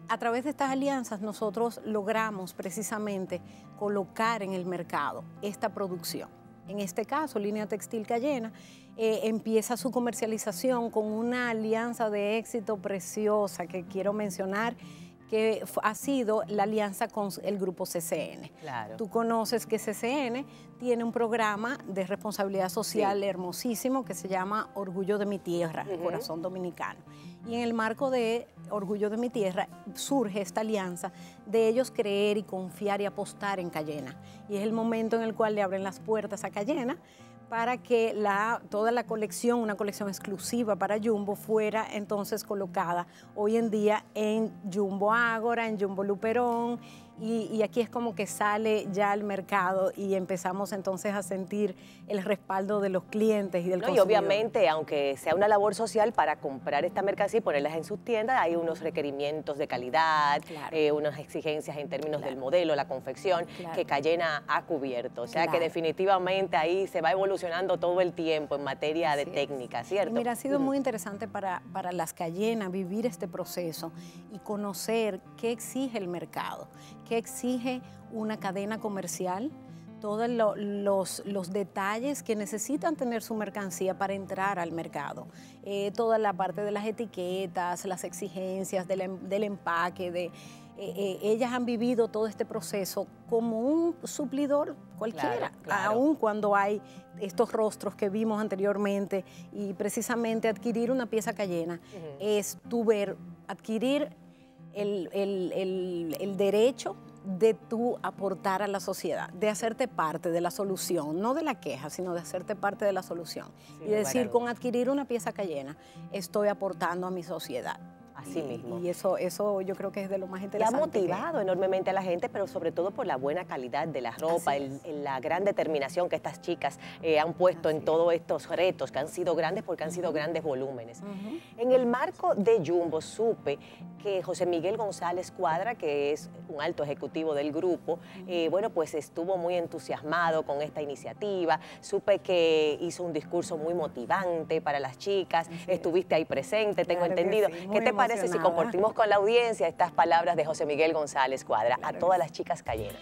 a través de estas alianzas nosotros logramos precisamente colocar en el mercado esta producción. En este caso, Línea Textil Cayena eh, empieza su comercialización con una alianza de éxito preciosa que quiero mencionar, que ha sido la alianza con el grupo C C N. Claro. Tú conoces que C C N tiene un programa de responsabilidad social sí. hermosísimo que se llama Orgullo de mi Tierra, uh-huh. Corazón Dominicano. Y en el marco de Orgullo de mi Tierra surge esta alianza de ellos creer y confiar y apostar en Cayena. Y es el momento en el cual le abren las puertas a Cayena para que la, toda la colección, una colección exclusiva para Jumbo, fuera entonces colocada hoy en día en Jumbo Ágora, en Jumbo Luperón, y, y aquí es como que sale ya al mercado y empezamos entonces a sentir el respaldo de los clientes y del no, consumidor. Y obviamente, aunque sea una labor social para comprar esta mercancía y ponerlas en sus tiendas, hay unos requerimientos de calidad, claro. eh, unas exigencias en términos claro. del modelo, la confección, claro. que Cayena ha cubierto. O sea claro. que definitivamente ahí se va evolucionando todo el tiempo en materia Así de técnica, es. ¿cierto? Y mira, ha sido uh-huh. muy interesante para, para las Cayenas vivir este proceso y conocer qué exige el mercado, qué exige una cadena comercial, todos lo, los, los detalles que necesitan tener su mercancía para entrar al mercado. Eh, toda la parte de las etiquetas, las exigencias del, del empaque, de, eh, eh, ellas han vivido todo este proceso como un suplidor cualquiera, claro, claro. aun cuando hay estos rostros que vimos anteriormente, y precisamente adquirir una pieza Cayena uh-huh. es tu ver, adquirir el, el, el, el derecho de tú aportar a la sociedad, de hacerte parte de la solución, no de la queja, sino de hacerte parte de la solución. Sí, y decir, con adquirir una pieza Cayena, estoy aportando a mi sociedad. Así y, mismo. Y eso, eso yo creo que es de lo más Y ha interesante. motivado que... enormemente a la gente, pero sobre todo por la buena calidad de la ropa, el, la gran determinación que estas chicas eh, han puesto Así en es. todos estos retos, que han sido grandes porque han sido uh-huh. grandes volúmenes. Uh-huh. En el marco de Jumbo supe que José Miguel González Cuadra, que es un alto ejecutivo del grupo, uh-huh. eh, bueno, pues estuvo muy entusiasmado con esta iniciativa. Supe que hizo un discurso muy motivante para las chicas. Así Estuviste ahí presente, tengo claro entendido. Sí, ¿Qué te parece si compartimos con la audiencia estas palabras de José Miguel González Cuadra claro a todas las chicas cayenas?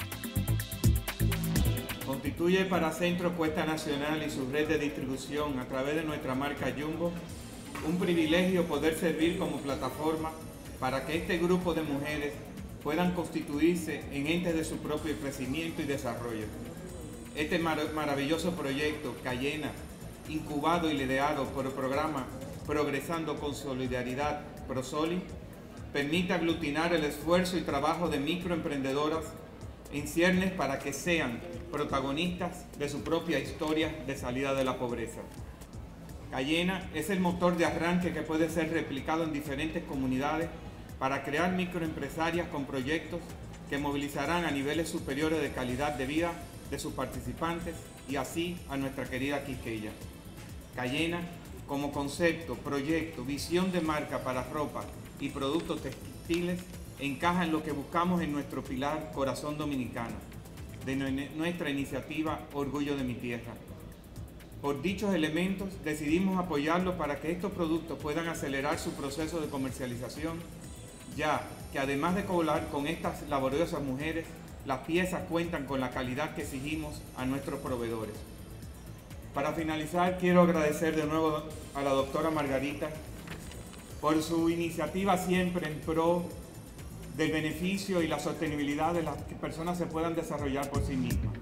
Constituye para Centro Cuesta Nacional y su red de distribución a través de nuestra marca Jumbo un privilegio poder servir como plataforma para que este grupo de mujeres puedan constituirse en entes de su propio crecimiento y desarrollo. Este mar maravilloso proyecto Cayena, incubado y liderado por el programa Progresando con Solidaridad Prosoli, permite aglutinar el esfuerzo y trabajo de microemprendedoras en ciernes para que sean protagonistas de su propia historia de salida de la pobreza. Cayena es el motor de arranque que puede ser replicado en diferentes comunidades para crear microempresarias con proyectos que movilizarán a niveles superiores de calidad de vida de sus participantes y así a nuestra querida Quisqueya. Cayena, como concepto, proyecto, visión de marca para ropa y productos textiles, encaja en lo que buscamos en nuestro pilar Corazón Dominicano, de nuestra iniciativa Orgullo de mi Tierra. Por dichos elementos, decidimos apoyarlos para que estos productos puedan acelerar su proceso de comercialización, ya que además de colaborar con estas laboriosas mujeres, las piezas cuentan con la calidad que exigimos a nuestros proveedores. Para finalizar, quiero agradecer de nuevo a la doctora Margarita por su iniciativa siempre en pro del beneficio y la sostenibilidad de las que personas se puedan desarrollar por sí mismas.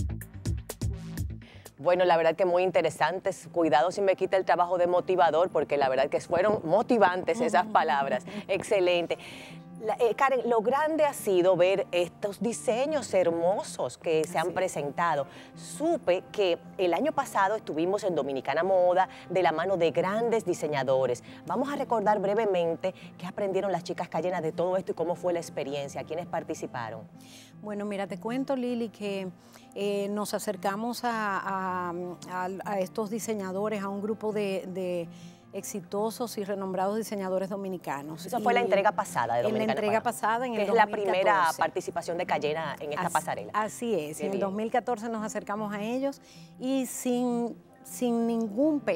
Bueno, la verdad que muy interesantes. Cuidado si me quita el trabajo de motivador, porque la verdad que fueron motivantes esas palabras. Excelente. La, eh, Karen, lo grande ha sido ver estos diseños hermosos que se han presentado. Supe que el año pasado estuvimos en Dominicana Moda de la mano de grandes diseñadores. Vamos a recordar brevemente qué aprendieron las chicas cayenas de todo esto y cómo fue la experiencia, quiénes participaron. Bueno, mira, te cuento, Lili, que eh, nos acercamos a, a, a, a estos diseñadores, a un grupo de... de exitosos y renombrados diseñadores dominicanos. Esa fue la entrega pasada de Dominicana. En la entrega pasada, en el dos mil catorce. Que es la primera participación de Cayena en esta así, pasarela. Así es. Qué en bien. el dos mil catorce nos acercamos a ellos y sin, sin ningún pero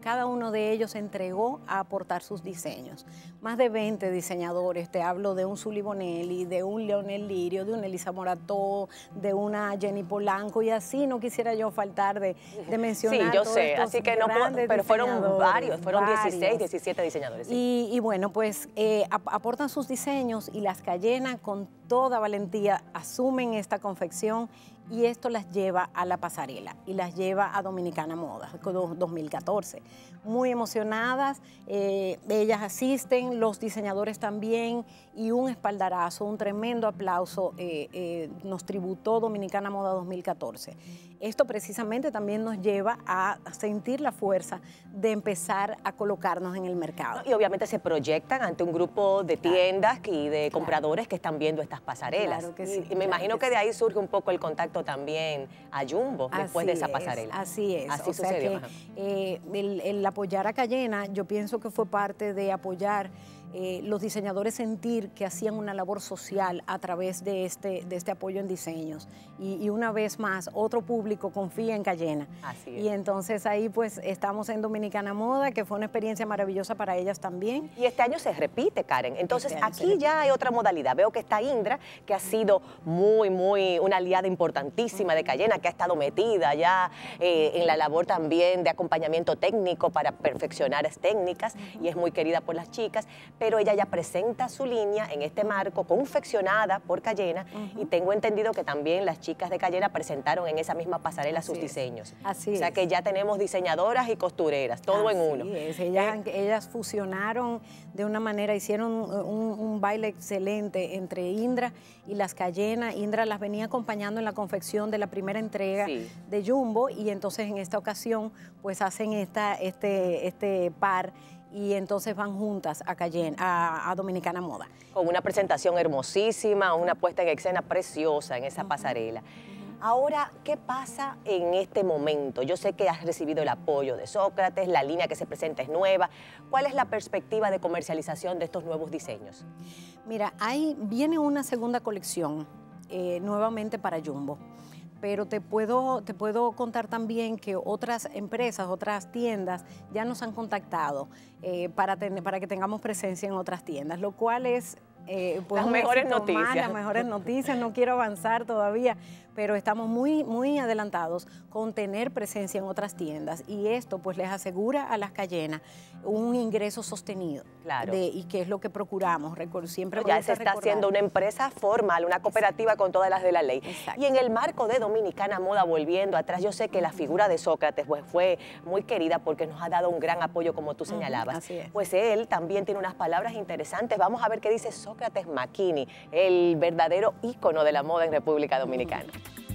cada uno de ellos se entregó a aportar sus diseños. Más de veinte diseñadores, te hablo de un Zuli Bonelli, de un Leonel Lirio, de una Elisa Morató, de una Jenny Polanco, y así no quisiera yo faltar de, de mencionar. Sí, yo todos sé, estos así que no puedo, pero fueron varios, fueron dieciséis, diecisiete diseñadores. Sí. Y, y bueno, pues eh, ap aportan sus diseños y las Cayena con toda valentía asumen esta confección y esto las lleva a la pasarela y las lleva a Dominicana Moda dos mil catorce. Muy emocionadas, eh, ellas asisten, los diseñadores también, y un espaldarazo, un tremendo aplauso eh, eh, nos tributó Dominicana Moda dos mil catorce. Esto precisamente también nos lleva a sentir la fuerza de empezar a colocarnos en el mercado. Y obviamente se proyectan ante un grupo de tiendas y de compradores que están viendo estas pasarelas. Claro que sí, y, y me claro imagino que que de ahí surge un poco el contacto también a Jumbo después Así de esa es, pasarela. así es. Así o sea sucedió. que, Ajá. eh, el, el apoyar a Cayena, yo pienso que fue parte de apoyar eh, los diseñadores, sentir que hacían una labor social a través de este, de este apoyo en diseños. Y, y una vez más, otro público confía en Cayena. Así es. Y entonces ahí pues estamos en Dominicana Moda, que fue una experiencia maravillosa para ellas también. Y este año se repite, Karen. Entonces, Este año se aquí ya hay otra modalidad. Veo que está Indra, que ha sido muy, muy, una aliada importantísima de Cayena, que ha estado metida ya eh, en la labor también de acompañamiento técnico para perfeccionar las técnicas, y es muy querida por las chicas, pero ella ya presenta su línea en este marco, confeccionada por Cayena, y tengo entendido que también las chicas de Cayena presentaron en esa misma pasarela Así sus es. diseños. Así o sea es. que ya tenemos diseñadoras y costureras, todo en uno. Así es, ellas, ellas fusionaron de una manera, hicieron un, un baile excelente entre Indra y las Cayena. Indra las venía acompañando en la confección de la primera entrega Sí. de Jumbo, y entonces en esta ocasión pues hacen esta, este, este par, y entonces van juntas a, Cayena, a, a Dominicana Moda. Con una presentación hermosísima, una puesta en escena preciosa en esa pasarela. Ahora, ¿qué pasa en este momento? Yo sé que has recibido el apoyo de Sócrates, la línea que se presenta es nueva. ¿Cuál es la perspectiva de comercialización de estos nuevos diseños? Mira, ahí viene una segunda colección eh, nuevamente para Jumbo. Pero te puedo, te puedo contar también que otras empresas, otras tiendas ya nos han contactado eh, para, ten, para que tengamos presencia en otras tiendas, lo cual es eh, pues las un mejores éxito noticias. más, las mejores noticias. No quiero avanzar todavía, pero estamos muy, muy adelantados con tener presencia en otras tiendas, y esto pues les asegura a las Cayena un ingreso sostenido. Claro. De, y que es lo que procuramos. Recuerdo, siempre Ya voy se a está recordar. haciendo una empresa formal, una cooperativa con todas las de la ley. Exacto. Y en el marco de Dominicana Moda, volviendo atrás, yo sé que la figura de Sócrates pues, fue muy querida porque nos ha dado un gran apoyo, como tú señalabas. Así es. Pues él también tiene unas palabras interesantes. Vamos a ver qué dice Sócrates McKinney, el verdadero ícono de la moda en República Dominicana.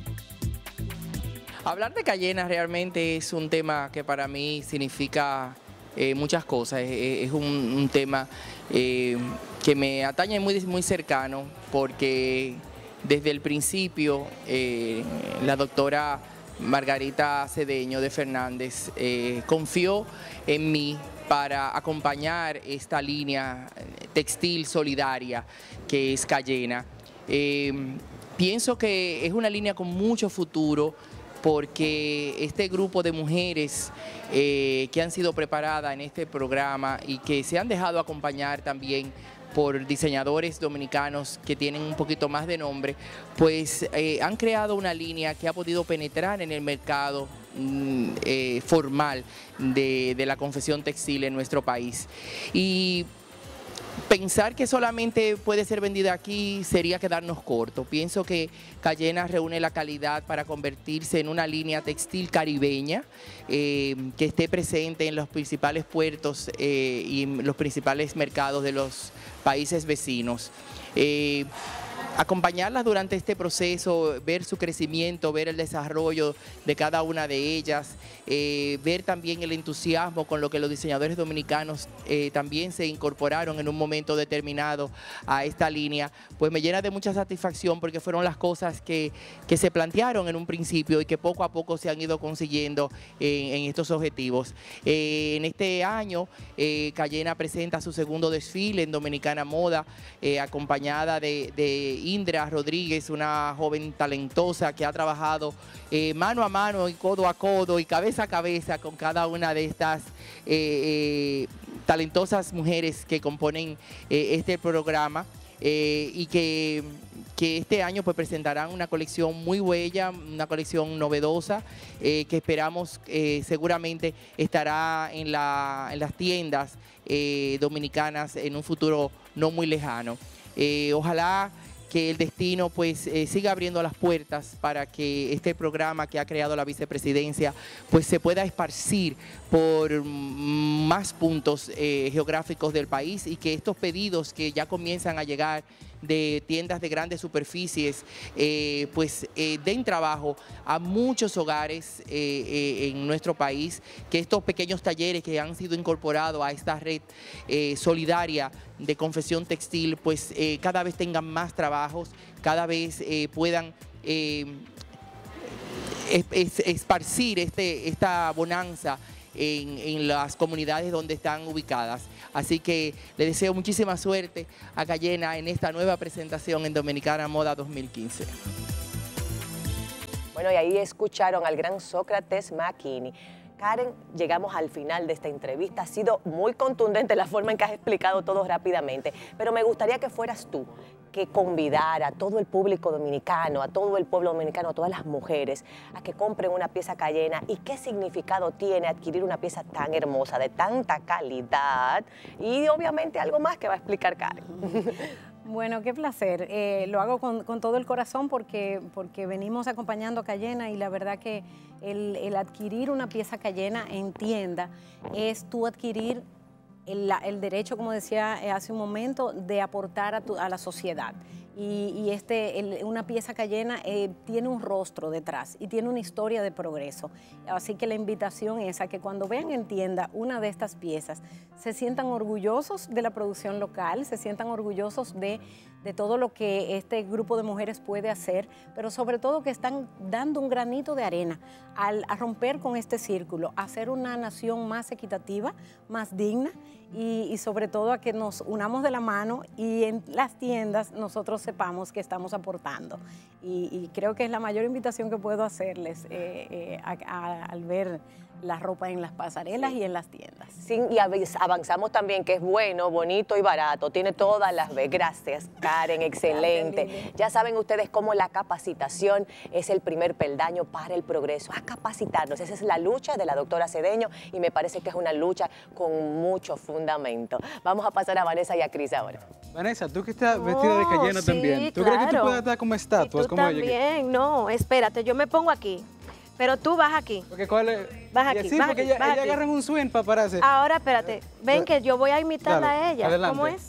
Hablar de Cayena realmente es un tema que para mí significa eh, muchas cosas. Es, es un, un tema eh, que me atañe muy, muy cercano, porque desde el principio eh, la doctora Margarita Cedeño de Fernández eh, confió en mí para acompañar esta línea textil solidaria que es Cayena. Eh, pienso que es una línea con mucho futuro, porque este grupo de mujeres eh, que han sido preparadas en este programa y que se han dejado acompañar también por diseñadores dominicanos que tienen un poquito más de nombre, pues eh, han creado una línea que ha podido penetrar en el mercado mm, eh, formal de, de la confección textil en nuestro país. Y pensar que solamente puede ser vendida aquí sería quedarnos cortos. Pienso que Cayena reúne la calidad para convertirse en una línea textil caribeña eh, que esté presente en los principales puertos eh, y en los principales mercados de los países vecinos. Eh, acompañarlas durante este proceso, ver su crecimiento, ver el desarrollo de cada una de ellas, eh, ver también el entusiasmo con lo que los diseñadores dominicanos eh, también se incorporaron en un momento determinado a esta línea, pues me llena de mucha satisfacción, porque fueron las cosas que, que se plantearon en un principio y que poco a poco se han ido consiguiendo en, en estos objetivos. Eh, en este año, eh, Cayena presenta su segundo desfile en Dominicana Moda, eh, acompañada de, de Indra Rodríguez, una joven talentosa que ha trabajado eh, mano a mano y codo a codo y cabeza a cabeza con cada una de estas eh, eh, talentosas mujeres que componen eh, este programa eh, y que, que este año pues presentarán una colección muy bella, una colección novedosa eh, que esperamos eh, seguramente estará en, la, en las tiendas eh, dominicanas en un futuro no muy lejano. Eh, ojalá que el destino pues eh, siga abriendo las puertas para que este programa que ha creado la vicepresidencia pues se pueda esparcir por más puntos eh, geográficos del país y que estos pedidos que ya comienzan a llegar de tiendas de grandes superficies, eh, pues eh, den trabajo a muchos hogares eh, eh, en nuestro país, que estos pequeños talleres que han sido incorporados a esta red eh, solidaria de confección textil, pues eh, cada vez tengan más trabajos, cada vez eh, puedan eh, es, es, esparcir este, esta bonanza En, en las comunidades donde están ubicadas. Así que le deseo muchísima suerte a Cayena en esta nueva presentación en Dominicana Moda dos mil quince. Bueno, y ahí escucharon al gran Sócrates McKinney. Karen, llegamos al final de esta entrevista. Ha sido muy contundente la forma en que has explicado todo rápidamente, pero me gustaría que fueras tú que convidara a todo el público dominicano, a todo el pueblo dominicano, a todas las mujeres, a que compren una pieza Cayena y qué significado tiene adquirir una pieza tan hermosa, de tanta calidad y obviamente algo más que va a explicar Karen. Bueno, qué placer. Eh, lo hago con, con todo el corazón porque, porque venimos acompañando a Cayena y la verdad que el, el adquirir una pieza Cayena en tienda es tú adquirir el, el derecho, como decía hace un momento, de aportar a, tu, a la sociedad. Y, y este, el, una pieza Cayena eh, tiene un rostro detrás y tiene una historia de progreso. Así que la invitación es a que cuando vean en tienda una de estas piezas, se sientan orgullosos de la producción local, se sientan orgullosos de, de todo lo que este grupo de mujeres puede hacer, pero sobre todo que están dando un granito de arena al, a romper con este círculo, a hacer una nación más equitativa, más digna y, y sobre todo a que nos unamos de la mano y en las tiendas nosotros sepamos que estamos aportando. Y, y creo que es la mayor invitación que puedo hacerles eh, eh, a, a, al ver la ropa en las pasarelas sí. y en las tiendas. Sí, y avanzamos también que es bueno, bonito y barato. Tiene todas las... Gracias, Karen, excelente. Ya saben ustedes cómo la capacitación es el primer peldaño para el progreso. A capacitarnos. Esa es la lucha de la doctora Cedeño y me parece que es una lucha con mucho fundamento. Vamos a pasar a Vanessa y a Cris ahora. Vanessa, tú que estás vestida de Cayena sí, también. ¿Tú claro. crees que tú puedes estar como estatuas? Y tú como también, no, espérate, yo me pongo aquí. Pero tú vas aquí. Porque ¿cuál es? Vas aquí, sí, vas porque aquí, ella, vas ella aquí. agarran un swing para pararse. Ahora, espérate. Ven que yo voy a imitarla Dale, a ella. adelante. ¿Cómo es?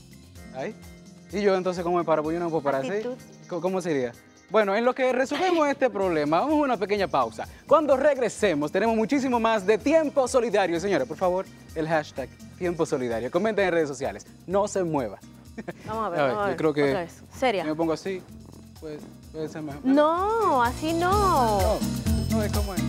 Ahí. ¿Y yo entonces cómo me paro? Pues yo no puedo parar así. Actitud. ¿Cómo sería? Bueno, en lo que resolvemos este problema, vamos a una pequeña pausa. Cuando regresemos, tenemos muchísimo más de Tiempo Solidario. Señora, por favor, el hashtag Tiempo Solidario. Comenten en redes sociales. No se mueva. Vamos a ver, A ver, vamos a ver. yo creo que Otra vez. ¿Seria? si me pongo así, pues puede ser mejor. No, así no. No, no es como es.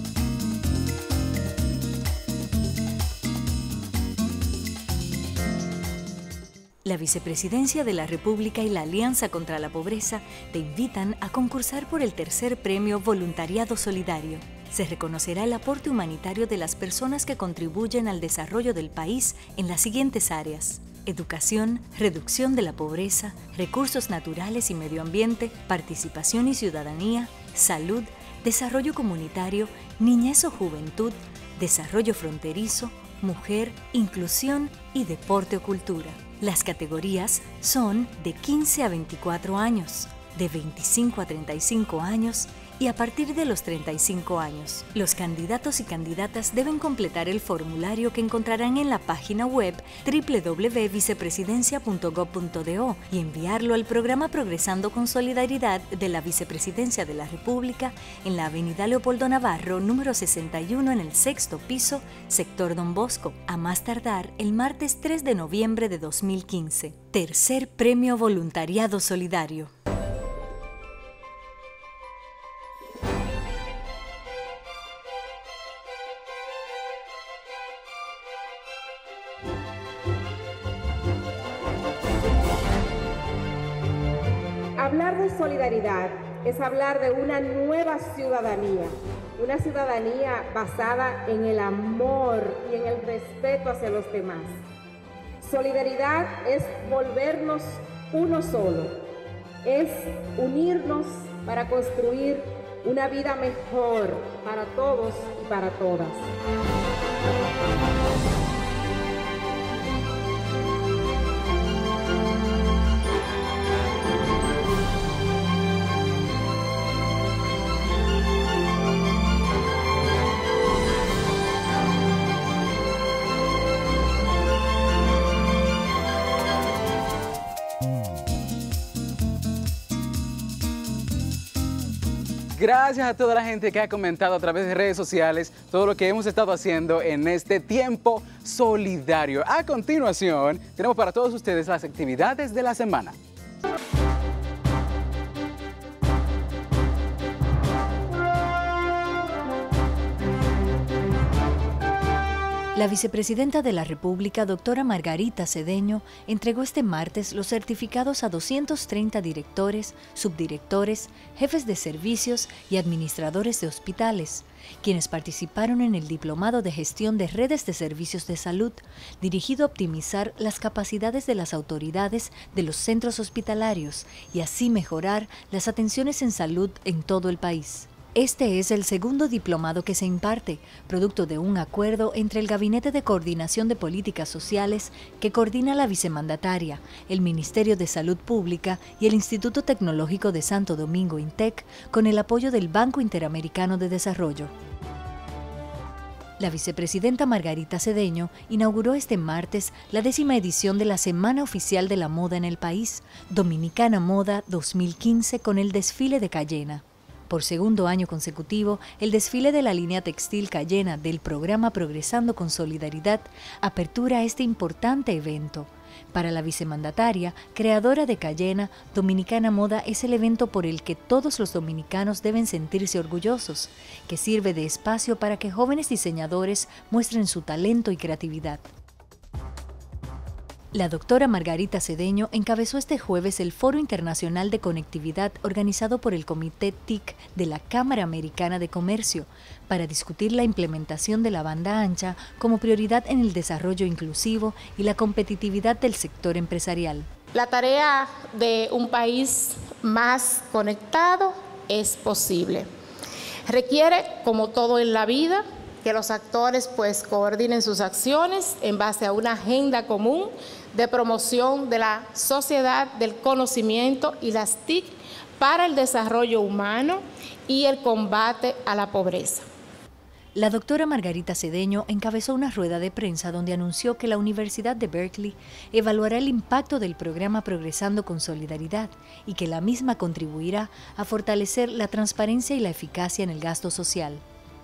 La Vicepresidencia de la República y la Alianza contra la Pobreza te invitan a concursar por el tercer premio Voluntariado Solidario. Se reconocerá el aporte humanitario de las personas que contribuyen al desarrollo del país en las siguientes áreas: educación, reducción de la pobreza, recursos naturales y medio ambiente, participación y ciudadanía, salud, desarrollo comunitario, niñez o juventud, desarrollo fronterizo, mujer, inclusión y deporte o cultura. Las categorías son de quince a veinticuatro años, de veinticinco a treinta y cinco años y a partir de los treinta y cinco años. Los candidatos y candidatas deben completar el formulario que encontrarán en la página web doble u doble u doble u punto vicepresidencia punto gob punto do y enviarlo al programa Progresando con Solidaridad de la Vicepresidencia de la República en la avenida Leopoldo Navarro, número sesenta y uno en el sexto piso, sector Don Bosco, a más tardar el martes tres de noviembre de dos mil quince. Tercer Premio Voluntariado Solidario. hablar de solidaridad es hablar de una nueva ciudadanía, una ciudadanía basada en el amor y en el respeto hacia los demás. Solidaridad es volvernos uno solo, es unirnos para construir una vida mejor para todos y para todas. Gracias a toda la gente que ha comentado a través de redes sociales todo lo que hemos estado haciendo en este tiempo solidario. A continuación, tenemos para todos ustedes las actividades de la semana. La vicepresidenta de la República, doctora Margarita Cedeño, entregó este martes los certificados a doscientos treinta directores, subdirectores, jefes de servicios y administradores de hospitales, quienes participaron en el Diplomado de Gestión de Redes de Servicios de Salud, dirigido a optimizar las capacidades de las autoridades de los centros hospitalarios y así mejorar las atenciones en salud en todo el país. Este es el segundo diplomado que se imparte, producto de un acuerdo entre el Gabinete de Coordinación de Políticas Sociales que coordina la vicemandataria, el Ministerio de Salud Pública y el Instituto Tecnológico de Santo Domingo INTEC, con el apoyo del Banco Interamericano de Desarrollo. La vicepresidenta Margarita Cedeño inauguró este martes la décima edición de la Semana Oficial de la Moda en el país, Dominicana Moda dos mil quince, con el desfile de Cayena. Por segundo año consecutivo, el desfile de la línea textil Cayena del programa Progresando con Solidaridad apertura este importante evento. Para la vicemandataria, creadora de Cayena, Dominicana Moda es el evento por el que todos los dominicanos deben sentirse orgullosos, que sirve de espacio para que jóvenes diseñadores muestren su talento y creatividad. La doctora Margarita Cedeño encabezó este jueves el Foro Internacional de Conectividad organizado por el Comité T I C de la Cámara Americana de Comercio para discutir la implementación de la banda ancha como prioridad en el desarrollo inclusivo y la competitividad del sector empresarial. La tarea de un país más conectado es posible. Requiere, como todo en la vida, que los actores pues coordinen sus acciones en base a una agenda común de promoción de la sociedad del conocimiento y las T I C para el desarrollo humano y el combate a la pobreza. La doctora Margarita Cedeño encabezó una rueda de prensa donde anunció que la Universidad de Berkeley evaluará el impacto del programa Progresando con Solidaridad y que la misma contribuirá a fortalecer la transparencia y la eficacia en el gasto social.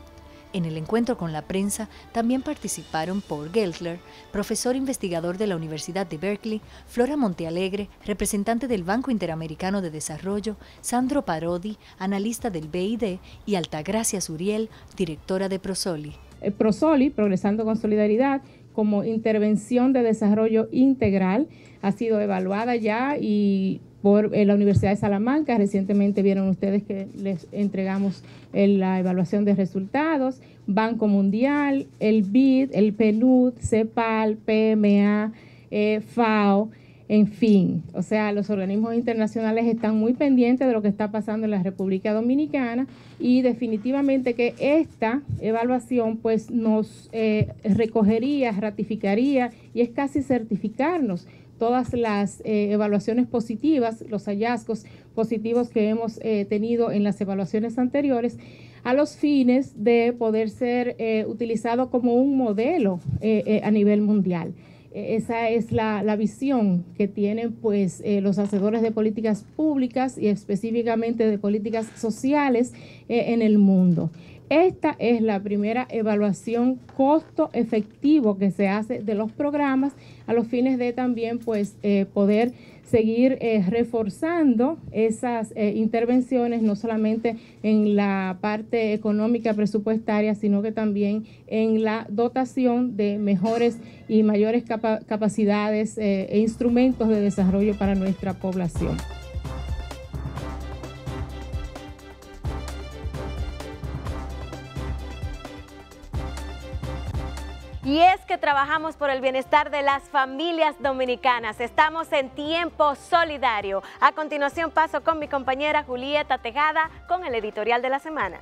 En el encuentro con la prensa también participaron Paul Geltler, profesor investigador de la Universidad de Berkeley, Flora Montealegre, representante del Banco Interamericano de Desarrollo, Sandro Parodi, analista del B I D, y Altagracia Suriel, directora de Prosoli. Prosoli, Progresando con Solidaridad, como intervención de desarrollo integral, ha sido evaluada ya y por eh, la Universidad de Salamanca. Recientemente vieron ustedes que les entregamos el, la evaluación de resultados. Banco Mundial, el B I D, el P N U D, CEPAL, P M A, eh, FAO, en fin. O sea, los organismos internacionales están muy pendientes de lo que está pasando en la República Dominicana y definitivamente que esta evaluación pues nos eh, recogería, ratificaría y es casi certificarnos todas las eh, evaluaciones positivas, los hallazgos positivos que hemos eh, tenido en las evaluaciones anteriores, a los fines de poder ser eh, utilizado como un modelo eh, eh, a nivel mundial. Eh, esa es la, la visión que tienen pues, eh, los hacedores de políticas públicas y específicamente de políticas sociales eh, en el mundo. Esta es la primera evaluación costo-efectivo que se hace de los programas a los fines de también pues, eh, poder seguir eh, reforzando esas eh, intervenciones, no solamente en la parte económica presupuestaria, sino que también en la dotación de mejores y mayores capa capacidades eh, e instrumentos de desarrollo para nuestra población. Y es que trabajamos por el bienestar de las familias dominicanas. Estamos en Tiempo Solidario. A continuación paso con mi compañera Julieta Tejada con el editorial de la semana.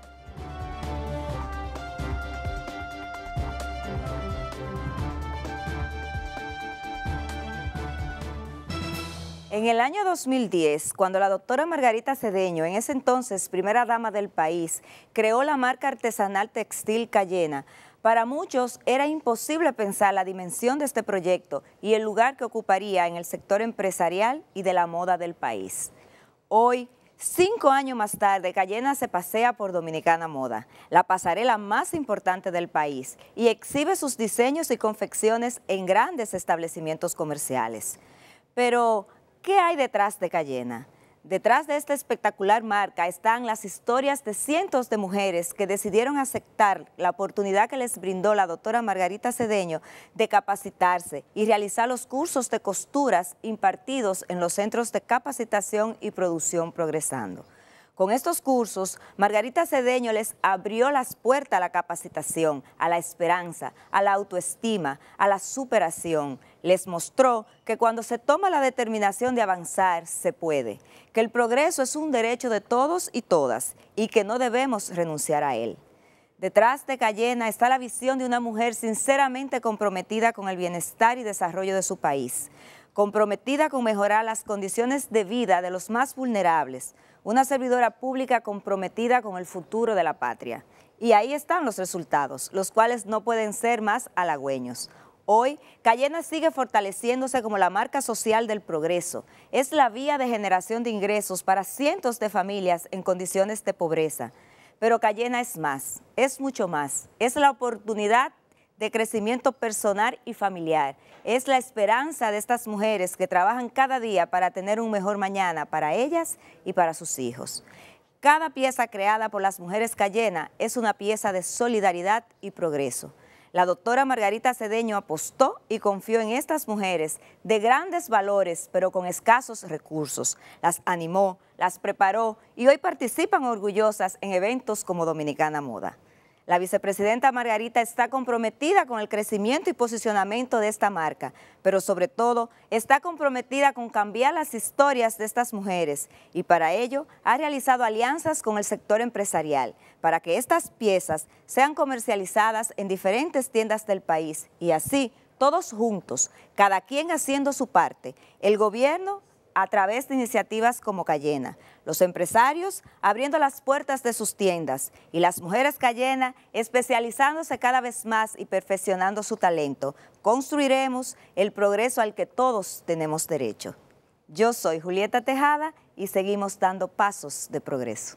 En el año dos mil diez, cuando la doctora Margarita Cedeño, en ese entonces primera dama del país, creó la marca artesanal textil Cayena, para muchos era imposible pensar la dimensión de este proyecto y el lugar que ocuparía en el sector empresarial y de la moda del país. Hoy, cinco años más tarde, Cayena se pasea por Dominicana Moda, la pasarela más importante del país, y exhibe sus diseños y confecciones en grandes establecimientos comerciales. Pero, ¿qué hay detrás de Cayena? Detrás de esta espectacular marca están las historias de cientos de mujeres que decidieron aceptar la oportunidad que les brindó la doctora Margarita Cedeño de capacitarse y realizar los cursos de costuras impartidos en los centros de capacitación y producción Progresando. Con estos cursos, Margarita Cedeño les abrió las puertas a la capacitación, a la esperanza, a la autoestima, a la superación. Les mostró que cuando se toma la determinación de avanzar, se puede, que el progreso es un derecho de todos y todas y que no debemos renunciar a él. Detrás de Cayena está la visión de una mujer sinceramente comprometida con el bienestar y desarrollo de su país, comprometida con mejorar las condiciones de vida de los más vulnerables, una servidora pública comprometida con el futuro de la patria. Y ahí están los resultados, los cuales no pueden ser más halagüeños. Hoy, Cayena sigue fortaleciéndose como la marca social del progreso. Es la vía de generación de ingresos para cientos de familias en condiciones de pobreza. Pero Cayena es más, es mucho más. Es la oportunidad de crecimiento personal y familiar. Es la esperanza de estas mujeres que trabajan cada día para tener un mejor mañana para ellas y para sus hijos. Cada pieza creada por las mujeres Cayena es una pieza de solidaridad y progreso. La doctora Margarita Cedeño apostó y confió en estas mujeres de grandes valores, pero con escasos recursos. Las animó, las preparó y hoy participan orgullosas en eventos como Dominicana Moda. La vicepresidenta Margarita está comprometida con el crecimiento y posicionamiento de esta marca, pero sobre todo está comprometida con cambiar las historias de estas mujeres y para ello ha realizado alianzas con el sector empresarial para que estas piezas sean comercializadas en diferentes tiendas del país y así, todos juntos, cada quien haciendo su parte, el gobierno a través de iniciativas como Cayena, los empresarios abriendo las puertas de sus tiendas y las mujeres Cayena especializándose cada vez más y perfeccionando su talento, construiremos el progreso al que todos tenemos derecho. Yo soy Julieta Tejada y seguimos dando pasos de progreso.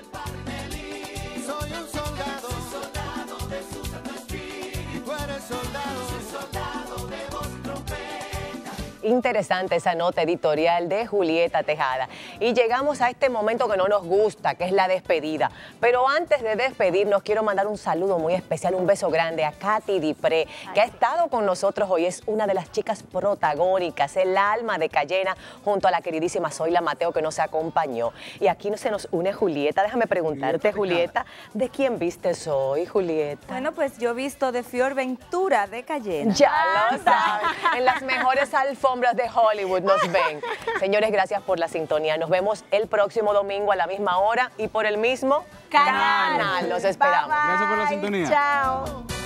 Soy un soldado, soldado de su santo espíritu. Y tú eres soldado, soldado de voz trompeta. Interesante esa nota editorial de Julieta Tejada. Y llegamos a este momento que no nos gusta, que es la despedida. Pero antes de despedirnos, quiero mandar un saludo muy especial, un beso grande a Katy Dipré, que ha estado con nosotros hoy. Es una de las chicas protagónicas, el alma de Cayena, junto a la queridísima Zoila Mateo, que nos acompañó. Y aquí se nos une Julieta. Déjame preguntarte, Julieta, ¿de quién vistes hoy, Julieta? Bueno, pues yo he visto de Fior Ventura de Cayena. Ya lo sabes, en las mejores alfombras de Hollywood nos ven. Señores, gracias por la sintonía. Nos vemos el próximo domingo a la misma hora y por el mismo canal. Los esperamos. Gracias por la sintonía. Chao.